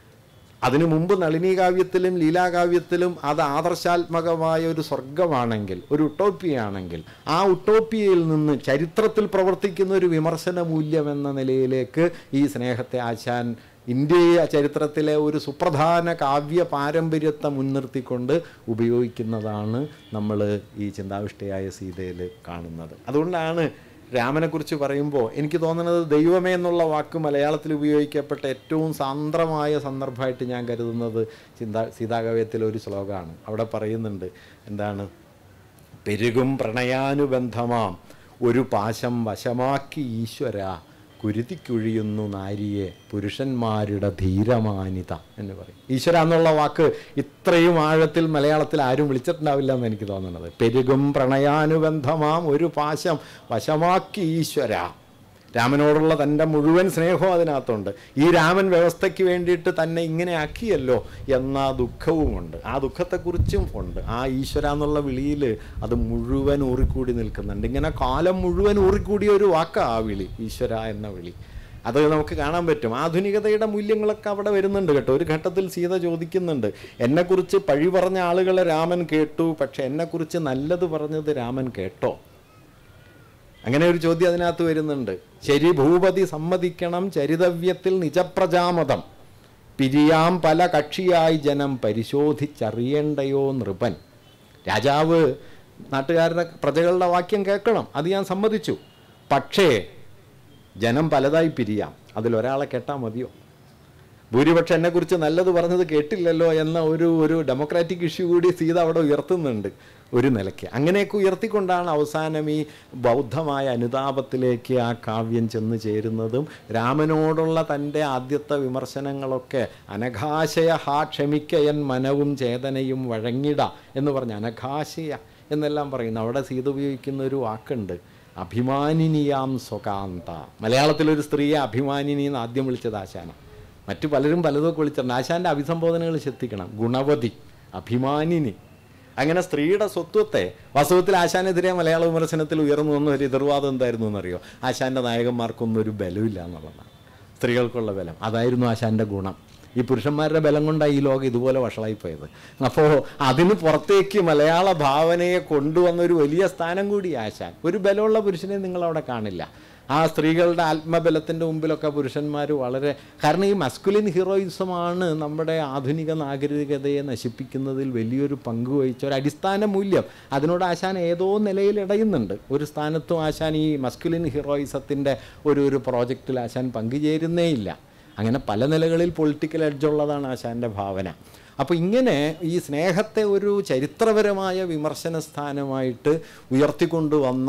അതിനു മുമ്പ് നളിനീകാവ്യത്തിലും ലീലാകാവ്യത്തിലും അത് ആദർശാത്മകമായ ഒരു സ്വർഗമാണെങ്കിൽ, ഒരു ഉട്ടോപ്പിയാണെങ്കിൽ, ആ ഉട്ടോപ്പിയയിൽ നിന്ന് ചരിത്രത്തിൽ പ്രവർത്തിക്കുന്ന ഒരു വിമർശന മൂല്യം എന്ന നിലയിലേക്ക് ഈ സ്നേഹത്തെ ആശാൻ ഇന്ത്യ ചരിത്രത്തിലെ ഒരു സുപ്രധാന കാവ്യ പാരമ്പര്യത്തെ മുൻനിർത്തിക്കൊണ്ട് ഉപയോഗിക്കുന്നതാണ് നമ്മൾ ഈ ചിന്താവിഷ്ടയായ സീതയിൽ കാണുന്നത്. അതുകൊണ്ടാണ് രാമനെക്കുറിച്ച് പറയുമ്പോൾ എനിക്ക് തോന്നുന്നത് ദൈവമേ എന്നുള്ള വാക്ക് മലയാളത്തിൽ ഉപയോഗിക്കപ്പെട്ട ഏറ്റവും സാന്ദ്രമായ സന്ദർഭമായിട്ട് ഞാൻ കരുതുന്നത് സീതാകാവ്യത്തിലെ ഒരു ശ്ലോകമാണ്. അവിടെ പറയുന്നുണ്ട്, എന്താണ്, പെരുകും പ്രണയാനുബന്ധമാം ഒരു പാശം വശമാക്കി ഈശ്വര കുരുതിക്കുഴിയുന്നു നാരിയെ പുരുഷന്മാരുടെ ധീരമാനിത എന്ന് പറയും. ഈശ്വര എന്നുള്ള വാക്ക് ഇത്രയും ആഴത്തിൽ മലയാളത്തിൽ ആരും വിളിച്ചിട്ടുണ്ടാവില്ല എന്ന് എനിക്ക് തോന്നുന്നത്. പെരുകും പ്രണയാനുബന്ധമാം ഒരു പാശം വശമാക്കി ഈശ്വര. രാമനോടുള്ള തൻ്റെ മുഴുവൻ സ്നേഹവും അതിനകത്തുണ്ട്. ഈ രാമൻ വ്യവസ്ഥയ്ക്ക് വേണ്ടിയിട്ട് തന്നെ ഇങ്ങനെ ആക്കിയല്ലോ എന്ന ദുഃഖവുമുണ്ട്. ആ ദുഃഖത്തെക്കുറിച്ചും ഉണ്ട്. ആ ഈശ്വര എന്നുള്ള വിളിയിൽ അത് മുഴുവൻ ഊറിക്കൂടി നിൽക്കുന്നുണ്ട്. ഇങ്ങനെ കാലം മുഴുവൻ ഊറിക്കൂടിയ ഒരു വാക്കാണ് ആ വിളി, ഈശ്വര എന്ന വിളി. അത് നമുക്ക് കാണാൻ പറ്റും. ആധുനികതയുടെ മൂല്യങ്ങളൊക്കെ അവിടെ വരുന്നുണ്ട് കേട്ടോ. ഒരു ഘട്ടത്തിൽ സീത ചോദിക്കുന്നുണ്ട്, എന്നെക്കുറിച്ച് പഴി പറഞ്ഞ ആളുകളെ രാമൻ കേട്ടു, പക്ഷെ എന്നെക്കുറിച്ച് നല്ലത് പറഞ്ഞത് രാമൻ കേട്ടോ? അങ്ങനെ ഒരു ചോദ്യം അതിനകത്ത് വരുന്നുണ്ട്. ശരി, ഭൂപതി സമ്മതിക്കണം ചരിതവ്യത്തിൽ നിജപ്രജാമതം പിരിയാം പല കക്ഷിയായി ജനം പരിശോധിച്ചറിയേണ്ടയോ നൃപൻ. രാജാവ് നാട്ടുകാരുടെ പ്രജകളുടെ വാക്യം കേൾക്കണം, അത് ഞാൻ സമ്മതിച്ചു. പക്ഷേ ജനം പലതായി പിരിയാം, അതിലൊരാളെ കേട്ടാൽ മതിയോ? ഭൂരിപക്ഷം എന്നെക്കുറിച്ച് നല്ലത് പറഞ്ഞത് കേട്ടില്ലല്ലോ എന്ന ഒരു ഡെമോക്രാറ്റിക് ഇഷ്യൂ കൂടി സീത അവിടെ ഉയർത്തുന്നുണ്ട് ഒരു നിലയ്ക്ക്. അങ്ങനെയൊക്കെ ഉയർത്തിക്കൊണ്ടാണ് അവസാനം ഈ ബൗദ്ധമായ അനുതാപത്തിലേക്ക് ആ കാവ്യം ചെന്ന് ചേരുന്നതും രാമനോടുള്ള തൻ്റെ ആദ്യത്തെ വിമർശനങ്ങളൊക്കെ അനഘാശയ ഹാ ക്ഷമിക്കയൻ മനവും ചേതനയും വഴങ്ങിട എന്ന് പറഞ്ഞ് അനഘാശയ എന്നെല്ലാം പറയുന്നു. അവിടെ സീത ഉപയോഗിക്കുന്ന ഒരു വാക്കുണ്ട്, അഭിമാനിനിയാം സ്വകാന്ത. മലയാളത്തിലൊരു സ്ത്രീയെ അഭിമാനിനി എന്ന് ആദ്യം വിളിച്ചത് ആശാന. മറ്റു പലരും പലതൊക്കെ വിളിച്ചിട്ടുണ്ട്. ആശാൻ്റെ അഭിസംബോധനകൾ ശ്രദ്ധിക്കണം. ഗുണവതി, അഭിമാനിനി. അങ്ങനെ സ്ത്രീയുടെ സ്വത്വത്തെ വാസ്തവത്തിൽ ആശാനെതിരെ മലയാള വിമർശനത്തിൽ ഉയർന്നു വന്ന ഒരു എതിർവാദം എന്തായിരുന്നു എന്നറിയോ? ആശാൻ്റെ നായകന്മാർക്കൊന്നും ഒരു ബലമില്ല എന്നുള്ളതാണ്. സ്ത്രീകൾക്കുള്ള ബലം അതായിരുന്നു ആശാൻ്റെ ഗുണം. ഈ പുരുഷന്മാരുടെ ബലം കൊണ്ടാണ് ഈ ലോകം ഇതുപോലെ വഷളായിപ്പോയത്. അപ്പോൾ അതിന് പുറത്തേക്ക് മലയാള ഭാവനയെ കൊണ്ടുവന്നൊരു വലിയ സ്ഥാനം കൂടി ആശാൻ. ഒരു ബലമുള്ള പുരുഷനെ നിങ്ങളവിടെ കാണില്ല. ആ സ്ത്രീകളുടെ ആത്മബലത്തിൻ്റെ മുമ്പിലൊക്കെ പുരുഷന്മാർ വളരെ, കാരണം ഈ മസ്കുലിൻ ഹീറോയിസമാണ് നമ്മുടെ ആധുനിക നാഗരികതയെ നശിപ്പിക്കുന്നതിൽ വലിയൊരു പങ്ക് വഹിച്ച ഒരു അടിസ്ഥാന മൂല്യം. അതിനോട് ആശാൻ ഏതോ നിലയിൽ ഇടയുന്നുണ്ട്. ഒരു സ്ഥാനത്തും ആശാൻ ഈ മസ്കുലിൻ ഹീറോയിസത്തിൻ്റെ ഒരു പ്രോജക്റ്റിൽ ആശാൻ പങ്കുചേരുന്നേയില്ല. അങ്ങനെ പല നിലകളിൽ പൊളിറ്റിക്കൽ എഡ്ജുള്ളതാണ് ആശാൻ്റെ ഭാവന. അപ്പോൾ ഇങ്ങനെ ഈ സ്നേഹത്തെ ഒരു ചരിത്രപരമായ വിമർശന സ്ഥാനമായിട്ട് ഉയർത്തിക്കൊണ്ടുവന്ന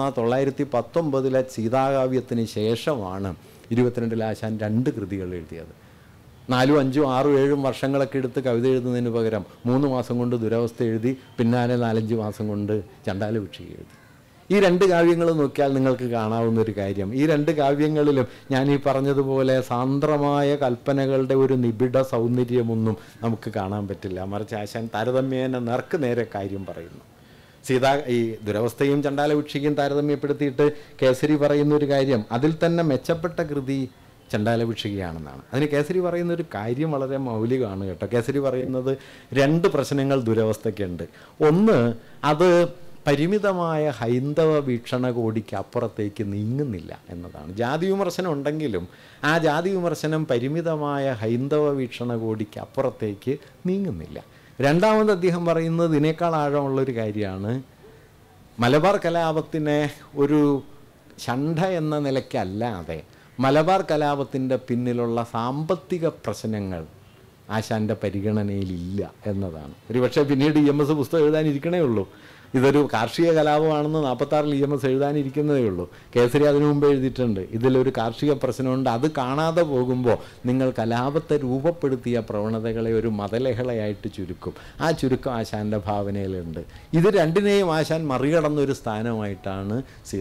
1919 സീതാകാവ്യത്തിന് ശേഷമാണ് 22 ആശാൻ 2 കൃതികൾ എഴുതിയത്. 4, 5, 6, 7 വർഷങ്ങളൊക്കെ എടുത്ത് കവിത എഴുതുന്നതിന് പകരം 3 മാസം കൊണ്ട് ദുരവസ്ഥ എഴുതി, പിന്നാലെ 4-5 മാസം കൊണ്ട് ചണ്ഡാലഭിക്ഷുകി എഴുതി. ഈ 2 കാവ്യങ്ങൾ നോക്കിയാൽ നിങ്ങൾക്ക് കാണാവുന്നൊരു കാര്യം, ഈ 2 കാവ്യങ്ങളിലും ഞാൻ ഈ പറഞ്ഞതുപോലെ സാന്ദ്രമായ കൽപ്പനകളുടെ ഒരു നിബിഡ സൗന്ദര്യമൊന്നും നമുക്ക് കാണാൻ പറ്റില്ല. മറിച്ച് ആശാൻ താരതമ്യേന നേർക്ക് നേരെ കാര്യം പറയുന്നു. ഈ ദുരവസ്ഥയും ചണ്ഡാലഭിക്ഷുകിയും താരതമ്യപ്പെടുത്തിയിട്ട് കേസരി പറയുന്നൊരു കാര്യം, അതിൽ തന്നെ മെച്ചപ്പെട്ട കൃതി ചണ്ഡാലഭിക്ഷുകിയാണെന്നാണ്. അതിന് കേസരി പറയുന്നൊരു കാര്യം വളരെ മൗലികമാണ് കേട്ടോ. കേസരി പറയുന്നത് 2 പ്രശ്നങ്ങൾ ദുരവസ്ഥയ്ക്കുണ്ട്. ഒന്ന്, അത് പരിമിതമായ ഹൈന്ദവ വീക്ഷണകോടിക്ക് അപ്പുറത്തേക്ക് നീങ്ങുന്നില്ല എന്നതാണ്. ജാതി വിമർശനം ഉണ്ടെങ്കിലും ആ ജാതി വിമർശനം പരിമിതമായ ഹൈന്ദവ വീക്ഷണകോടിക്ക് അപ്പുറത്തേക്ക് നീങ്ങുന്നില്ല. രണ്ടാമത് അദ്ദേഹം പറയുന്നത് ഇതിനേക്കാൾ ആഴമുള്ളൊരു കാര്യമാണ്. മലബാർ കലാപത്തിനെ ഒരു ഷണ്ഡ എന്ന നിലയ്ക്കല്ലാതെ മലബാർ കലാപത്തിൻ്റെ പിന്നിലുള്ള സാമ്പത്തിക പ്രശ്നങ്ങൾ ആശാൻ്റെ പരിഗണനയിലില്ല എന്നതാണ്. ഒരുപക്ഷെ പിന്നീട് EMS പുസ്തകം എഴുതാനിരിക്കണേ ഉള്ളൂ. ഇതൊരു കാർഷിക കലാപമാണെന്ന് 46 EMS എഴുതാനിരിക്കുന്നതേ ഉള്ളൂ. കേസരി അതിനു മുമ്പ് എഴുതിയിട്ടുണ്ട്. ഇതിലൊരു കാർഷിക പ്രശ്നമുണ്ട്, അത് കാണാതെ പോകുമ്പോൾ നിങ്ങൾ കലാപത്തെ രൂപപ്പെടുത്തിയ പ്രവണതകളെ ഒരു മതലഹളയായിട്ട് ചുരുക്കും. ആ ചുരുക്കം ആശാൻ്റെ ഭാവനയിലുണ്ട്. ഇത് രണ്ടിനെയും ആശാൻ മറികടന്നൊരു സ്ഥാനമായിട്ടാണ്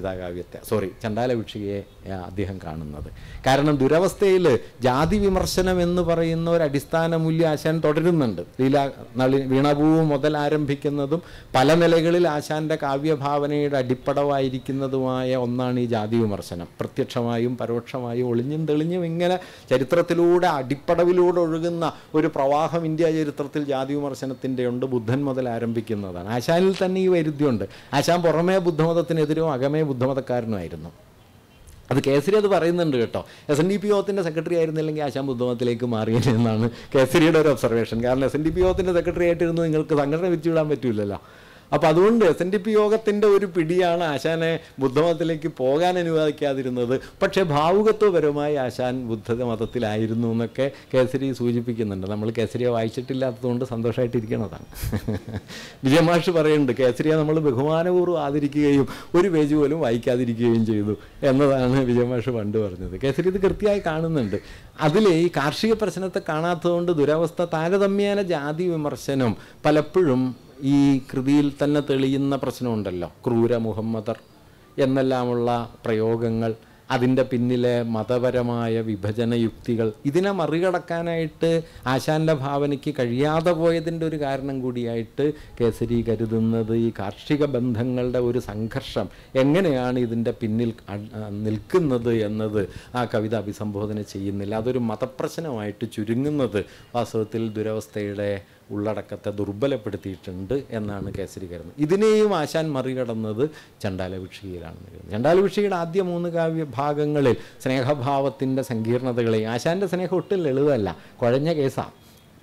ചണ്ഡാലഭിക്ഷുകിയെ അദ്ദേഹം കാണുന്നത്. കാരണം ദുരവസ്ഥയിൽ ജാതി വിമർശനം എന്ന് പറയുന്ന ഒരു അടിസ്ഥാന മൂല്യം ആശാൻ തുടരുന്നുണ്ട്. വീണാപൂവ് മുതൽ ആരംഭിക്കുന്നതും പല നിലകളിൽ ആശാന്റെ കാവ്യഭാവനയുടെ അടിപ്പടവായിരിക്കുന്നതുമായ ഒന്നാണ് ഈ ജാതി വിമർശനം. പ്രത്യക്ഷമായും പരോക്ഷമായും ഒളിഞ്ഞും തെളിഞ്ഞും ഇങ്ങനെ ചരിത്രത്തിലൂടെ അടിപ്പടവിലൂടെ ഒഴുകുന്ന ഒരു പ്രവാഹം ഇന്ത്യ ചരിത്രത്തിൽ ജാതി വിമർശനത്തിൻ്റെ ഉണ്ട്. ബുദ്ധൻ മുതൽ ആരംഭിക്കുന്നതാണ്. ആശാനിൽ തന്നെ ഈ വൈരുദ്ധ്യമുണ്ട്. ആശാൻ പുറമേ ബുദ്ധമതത്തിനെതിരോ അകമേ ബുദ്ധമതക്കാരനുമായിരുന്നു. അത് കേസരി അത് പറയുന്നുണ്ട് കേട്ടോ. SNDP യോഗത്തിൻ്റെ സെക്രട്ടറി ആയിരുന്നില്ലെങ്കിൽ ആശാൻ ബുദ്ധമതത്തിലേക്ക് മാറിയെന്നാണ് കേസരിയുടെ ഒരു ഒബ്സർവേഷൻ. കാരണം SNDP യോഗത്തിൻ്റെ സെക്രട്ടറി ആയിട്ടിരുന്ന് നിങ്ങൾക്ക് സംഘടന വിരിച്ചുവിടാൻ പറ്റില്ലല്ലോ. അപ്പോൾ അതുകൊണ്ട് SNDP യോഗത്തിൻ്റെ ഒരു പിടിയാണ് ആശാനെ ബുദ്ധമതത്തിലേക്ക് പോകാൻ അനുവദിക്കാതിരുന്നത്. പക്ഷേ ഭാവുകത്വപരമായി ആശാൻ ബുദ്ധമതത്തിലായിരുന്നു എന്നൊക്കെ കേസരി സൂചിപ്പിക്കുന്നുണ്ട്. നമ്മൾ കേസരിയെ വായിച്ചിട്ടില്ലാത്തതുകൊണ്ട് സന്തോഷമായിട്ടിരിക്കണതാണ്. വിജയമാഷ് പറയുന്നുണ്ട്, കേസരിയെ നമ്മൾ ബഹുമാനപൂർവ്വം ആദരിക്കുകയും ഒരു പേജ് പോലും വായിക്കാതിരിക്കുകയും ചെയ്തു എന്നതാണ് വിജയമാഷ് പണ്ട് പറഞ്ഞത്. കേസരി ഇത് കൃത്യമായി കാണുന്നുണ്ട്. അതിൽ ഈ കാർഷിക പ്രശ്നത്തെ കാണാത്തതുകൊണ്ട് ദുരവസ്ഥ താരതമ്യേന ജാതി വിമർശനം പലപ്പോഴും ഈ കൃതിയിൽ തന്നെ തെളിയുന്ന പ്രശ്നമുണ്ടല്ലോ. ക്രൂര മുഹമ്മദർ എന്നെല്ലാമുള്ള പ്രയോഗങ്ങൾ, അതിൻ്റെ പിന്നിലെ മതപരമായ വിഭജന യുക്തികൾ, ഇതിനെ മറികടക്കാനായിട്ട് ആശാൻ്റെ ഭാവനയ്ക്ക് കഴിയാതെ പോയതിൻ്റെ ഒരു കാരണം കൂടിയായിട്ട് കേസരി കരുതുന്നത് ഈ കാർഷിക ബന്ധങ്ങളുടെ ഒരു സംഘർഷം എങ്ങനെയാണ് ഇതിൻ്റെ പിന്നിൽ നിൽക്കുന്നത് എന്നത് ആ കവിത അഭിസംബോധന ചെയ്യുന്നില്ല. അതൊരു മതപ്രശ്നമായിട്ട് ചുരുങ്ങുന്നത് വാസ്തവത്തിൽ ദുരവസ്ഥയുടെ ഉള്ളടക്കത്തെ ദുർബലപ്പെടുത്തിയിട്ടുണ്ട് എന്നാണ് കേസരി കരുതുന്നത്. ഇതിനെയും ആശാൻ മറികടന്നത് ചണ്ഡാലഭിക്ഷുകിയിലാണ്. ചണ്ഡാലഭിക്ഷുകിയുടെ ആദ്യ 3 കാവ്യഭാഗങ്ങളിൽ സ്നേഹഭാവത്തിൻ്റെ സങ്കീർണതകളെയും, ആശാൻ്റെ സ്നേഹം ഒട്ടും ലളിതമല്ല, കുഴഞ്ഞ കേസാണ്.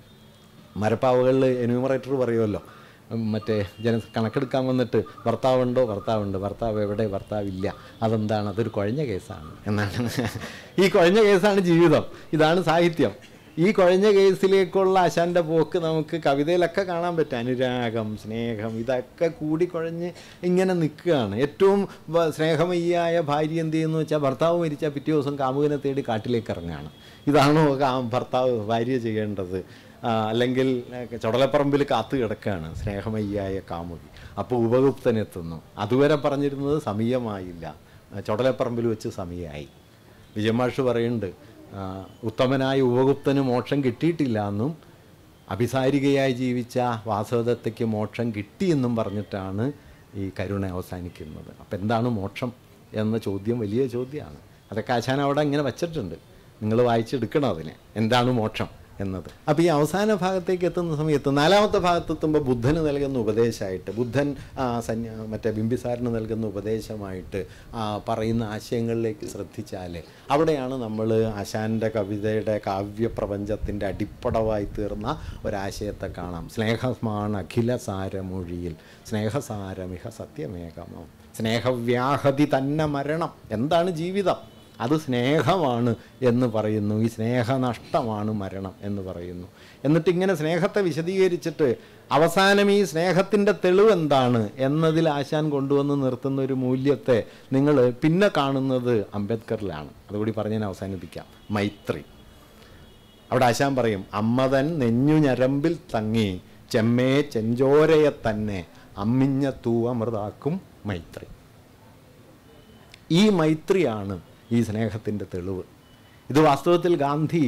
മരപ്പാവകളിൽ എന്യൂമറേറ്റർ പറയുമല്ലോ, മറ്റേ കണക്കെടുക്കാൻ വന്നിട്ട് ഭർത്താവുണ്ടോ, ഭർത്താവ് എവിടെ, ഭർത്താവില്ല, അതെന്താണ്, അതൊരു കുഴഞ്ഞ കേസാണ് എന്നാണ്. ഈ കുഴഞ്ഞ കേസാണ് ജീവിതം, ഇതാണ് സാഹിത്യം. ഈ കുഴഞ്ഞ കേസിലേക്കുള്ള ആശാൻ്റെ പോക്ക് നമുക്ക് കവിതയിലൊക്കെ കാണാൻ പറ്റും. അനുരാഗം, സ്നേഹം, ഇതൊക്കെ കൂടിക്കുഴഞ്ഞ് ഇങ്ങനെ നിൽക്കുകയാണ്. ഏറ്റവും സ്നേഹമയ്യായ ഭാര്യ എന്ത് ചെയ്യുന്നു വെച്ചാൽ ഭർത്താവ് മരിച്ചാൽ പിറ്റേ ദിവസം കാമുകനെ തേടി കാട്ടിലേക്ക് ഇറങ്ങുകയാണ്. ഇതാണോ ഭാര്യ ചെയ്യേണ്ടത്? അല്ലെങ്കിൽ ചുടലപ്പറമ്പിൽ കാത്തു കിടക്കുകയാണ് സ്നേഹമയ്യായ കാമുകി. അപ്പോൾ ഉപഗുപ്തനെത്തുന്നു. അതുവരെ പറഞ്ഞിരുന്നത് സമയമായില്ല, ചുടലപ്പറമ്പിൽ വെച്ച് സമയമായി. വിജയമാഷ് പറയുന്നുണ്ട്, ഉത്തമനായ ഉപഗുപ്തന് മോക്ഷം കിട്ടിയിട്ടില്ല എന്നും അഭിസാരികയായി ജീവിച്ച വാസവദത്തയ്ക്ക് മോക്ഷം കിട്ടിയെന്നും പറഞ്ഞിട്ടാണ് ഈ കരുണ അവസാനിക്കുന്നത്. അപ്പം എന്താണ് മോക്ഷം എന്ന ചോദ്യം വലിയ ചോദ്യമാണ്. അതൊക്കെ ആശാൻ അവിടെ ഇങ്ങനെ വച്ചിട്ടുണ്ട്, നിങ്ങൾ വായിച്ചെടുക്കണം അതിനെ, എന്താണ് മോക്ഷം എന്നത്. അപ്പോൾ ഈ അവസാന ഭാഗത്തേക്ക് എത്തുന്ന സമയത്ത് 4ാമത്തെ ഭാഗത്തെത്തുമ്പോൾ ബുദ്ധന് നൽകുന്ന ഉപദേശമായിട്ട്, ബുദ്ധൻ മറ്റേ ബിംബിസാറിന് നൽകുന്ന ഉപദേശമായിട്ട് പറയുന്ന ആശയങ്ങളിലേക്ക് ശ്രദ്ധിച്ചാൽ അവിടെയാണ് നമ്മൾ ആശാൻ്റെ കവിതയുടെ കാവ്യപ്രപഞ്ചത്തിൻ്റെ അടിപ്പടവായി തീർന്ന ഒരാശയത്തെ കാണാം. സ്നേഹമാണ് അഖില സാരമൊഴിയിൽ സ്നേഹസാരമിഹ സത്യമേകമോ, സ്നേഹവ്യാഹതി തന്നെ മരണം. എന്താണ് ജീവിതം? അത് സ്നേഹമാണ് എന്ന് പറയുന്നു. ഈ സ്നേഹനഷ്ടമാണ് മരണം എന്ന് പറയുന്നു. എന്നിട്ടിങ്ങനെ സ്നേഹത്തെ വിശദീകരിച്ചിട്ട് അവസാനം ഈ സ്നേഹത്തിൻ്റെ തെളിവ് എന്താണ് എന്നതിൽ ആശാൻ കൊണ്ടുവന്ന് നിർത്തുന്ന ഒരു മൂല്യത്തെ നിങ്ങൾ പിന്നെ കാണുന്നത് അംബേദ്കറിലാണ്. അതുകൂടി പറഞ്ഞ് ഞാൻ അവസാനിപ്പിക്കാം. മൈത്രി. അവിടെ ആശാൻ പറയും, അമ്മതൻ നെഞ്ഞു ഞരമ്പിൽ തങ്ങി ചെമ്മേ ചെഞ്ചോരയെ തന്നെ അമ്മിഞ്ഞ തൂവമൃതാക്കും മൈത്രി. ഈ മൈത്രിയാണ് ഈ സ്നേഹത്തിൻ്റെ തെളിവ്. ഇത് വാസ്തവത്തിൽ ഗാന്ധി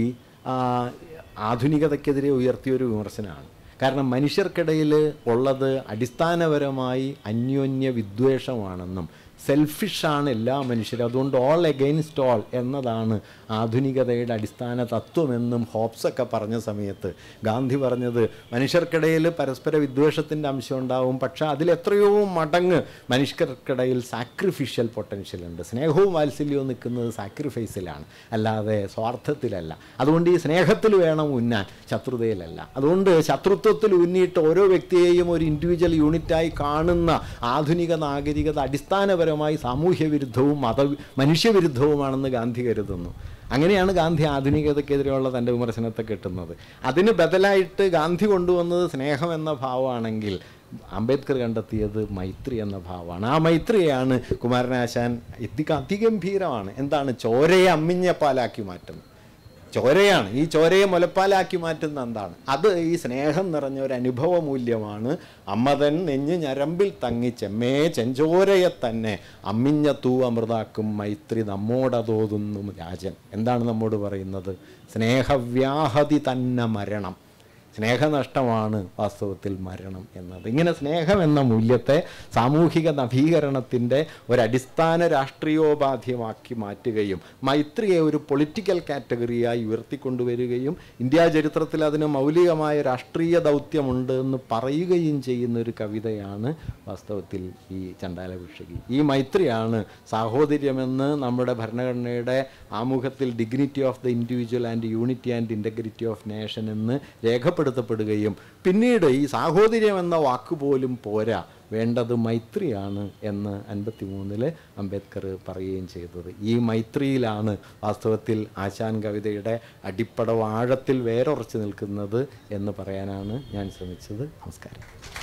ആധുനികതയ്ക്കെതിരെ ഉയർത്തിയൊരു വിമർശനമാണ്. കാരണം മനുഷ്യർക്കിടയിൽ ഉള്ളത് അടിസ്ഥാനപരമായി അന്യോന്യ വിദ്വേഷമാണെന്നും സെൽഫിഷാണ് എല്ലാ മനുഷ്യരും, അതുകൊണ്ട് ഓൾ എഗെയിൻസ്റ്റ് ഓൾ എന്നതാണ് ആധുനികതയുടെ അടിസ്ഥാന തത്വമെന്നും ഹോബ്സൊക്കെ പറഞ്ഞ സമയത്ത് ഗാന്ധി പറഞ്ഞത് മനുഷ്യർക്കിടയിൽ പരസ്പര വിദ്വേഷത്തിൻ്റെ അംശം ഉണ്ടാവും, പക്ഷേ അതിലെത്രയോ മടങ്ങ് മനുഷ്യർക്കിടയിൽ സാക്രിഫിഷ്യൽ പൊട്ടൻഷ്യലുണ്ട്. സ്നേഹവും വാത്സല്യവും നിൽക്കുന്നത് സാക്രിഫൈസിലാണ്, അല്ലാതെ സ്വാർത്ഥത്തിലല്ല. അതുകൊണ്ട് ഈ സ്നേഹത്തിൽ വേണം ഉന്നാൻ, ശത്രുതയിലല്ല. അതുകൊണ്ട് ശത്രുത്വത്തിൽ ഉന്നിയിട്ട് ഓരോ വ്യക്തിയെയും ഒരു ഇൻഡിവിജ്വൽ യൂണിറ്റായി കാണുന്ന ആധുനിക നാഗരികത അടിസ്ഥാനപരമായി സാമൂഹ്യ വിരുദ്ധവും മനുഷ്യവിരുദ്ധവുമാണെന്ന് ഗാന്ധി കരുതുന്നു. അങ്ങനെയാണ് ഗാന്ധി ആധുനികതയ്ക്കെതിരെയുള്ള തൻ്റെ വിമർശനത്തെ കിട്ടുന്നത്. അതിന് ബദലായിട്ട് ഗാന്ധി കൊണ്ടുവന്നത് സ്നേഹം എന്ന ഭാവമാണെങ്കിൽ അംബേദ്കർ കണ്ടെത്തിയത് മൈത്രി എന്ന ഭാവമാണ്. ആ മൈത്രിയാണ് കുമാരനാശാൻ അതിഗംഭീരമാണ്. എന്താണ്? ചോരയെ അമ്മിഞ്ഞ പാലാക്കി മാറ്റുന്നത്. ചോരയാണ്. ഈ ചോരയെ മുലപ്പാലാക്കി മാറ്റുന്ന എന്താണ്? അത് ഈ സ്നേഹം നിറഞ്ഞ ഒരു അനുഭവ മൂല്യമാണ്. അമ്മതൻ നെഞ്ഞ് ഞരമ്പിൽ തങ്ങി ചെമ്മേ ചെഞ്ചോരയെ തന്നെ അമ്മിഞ്ഞ തൂ അമൃതാക്കും മൈത്രി നമ്മോടതോതുന്നു രാജൻ. എന്താണ് നമ്മോട് പറയുന്നത്? സ്നേഹവ്യാഹതി തന്നെ മരണം. സ്നേഹനഷ്ടമാണ് വാസ്തവത്തിൽ മരണം എന്നത്. ഇങ്ങനെ സ്നേഹം എന്ന മൂല്യത്തെ സാമൂഹിക നവീകരണത്തിൻ്റെ ഒരടിസ്ഥാന രാഷ്ട്രീയോപാധ്യമാക്കി മാറ്റുകയും മൈത്രിയെ ഒരു പൊളിറ്റിക്കൽ കാറ്റഗറിയായി ഉയർത്തിക്കൊണ്ടുവരികയും ഇന്ത്യാ ചരിത്രത്തിൽ അതിന് മൗലികമായ രാഷ്ട്രീയ ദൗത്യമുണ്ട് എന്ന് പറയുകയും ചെയ്യുന്ന ഒരു കവിതയാണ് വാസ്തവത്തിൽ ഈ ചണ്ഡാലഭിഷകി. ഈ മൈത്രിയാണ് സാഹോദര്യമെന്ന് നമ്മുടെ ഭരണഘടനയുടെ ആമുഖത്തിൽ dignity of the individual and unity and integrity of nation എന്ന് രേഖപ്പെടുത്തപ്പെടുകയും പിന്നീട് ഈ സാഹോദര്യം എന്ന വാക്കുപോലും പോരാ, വേണ്ടത് മൈത്രിയാണ് എന്ന് 53 അംബേദ്കർ പറയുകയും ചെയ്തത്. ഈ മൈത്രിയിലാണ് വാസ്തവത്തിൽ ആശാൻ കവിതയുടെ അടിപ്പട ആഴത്തിൽ വേരുറച്ചു നിൽക്കുന്നത് എന്ന് പറയാനാണ് ഞാൻ ശ്രമിച്ചത്. നമസ്കാരം.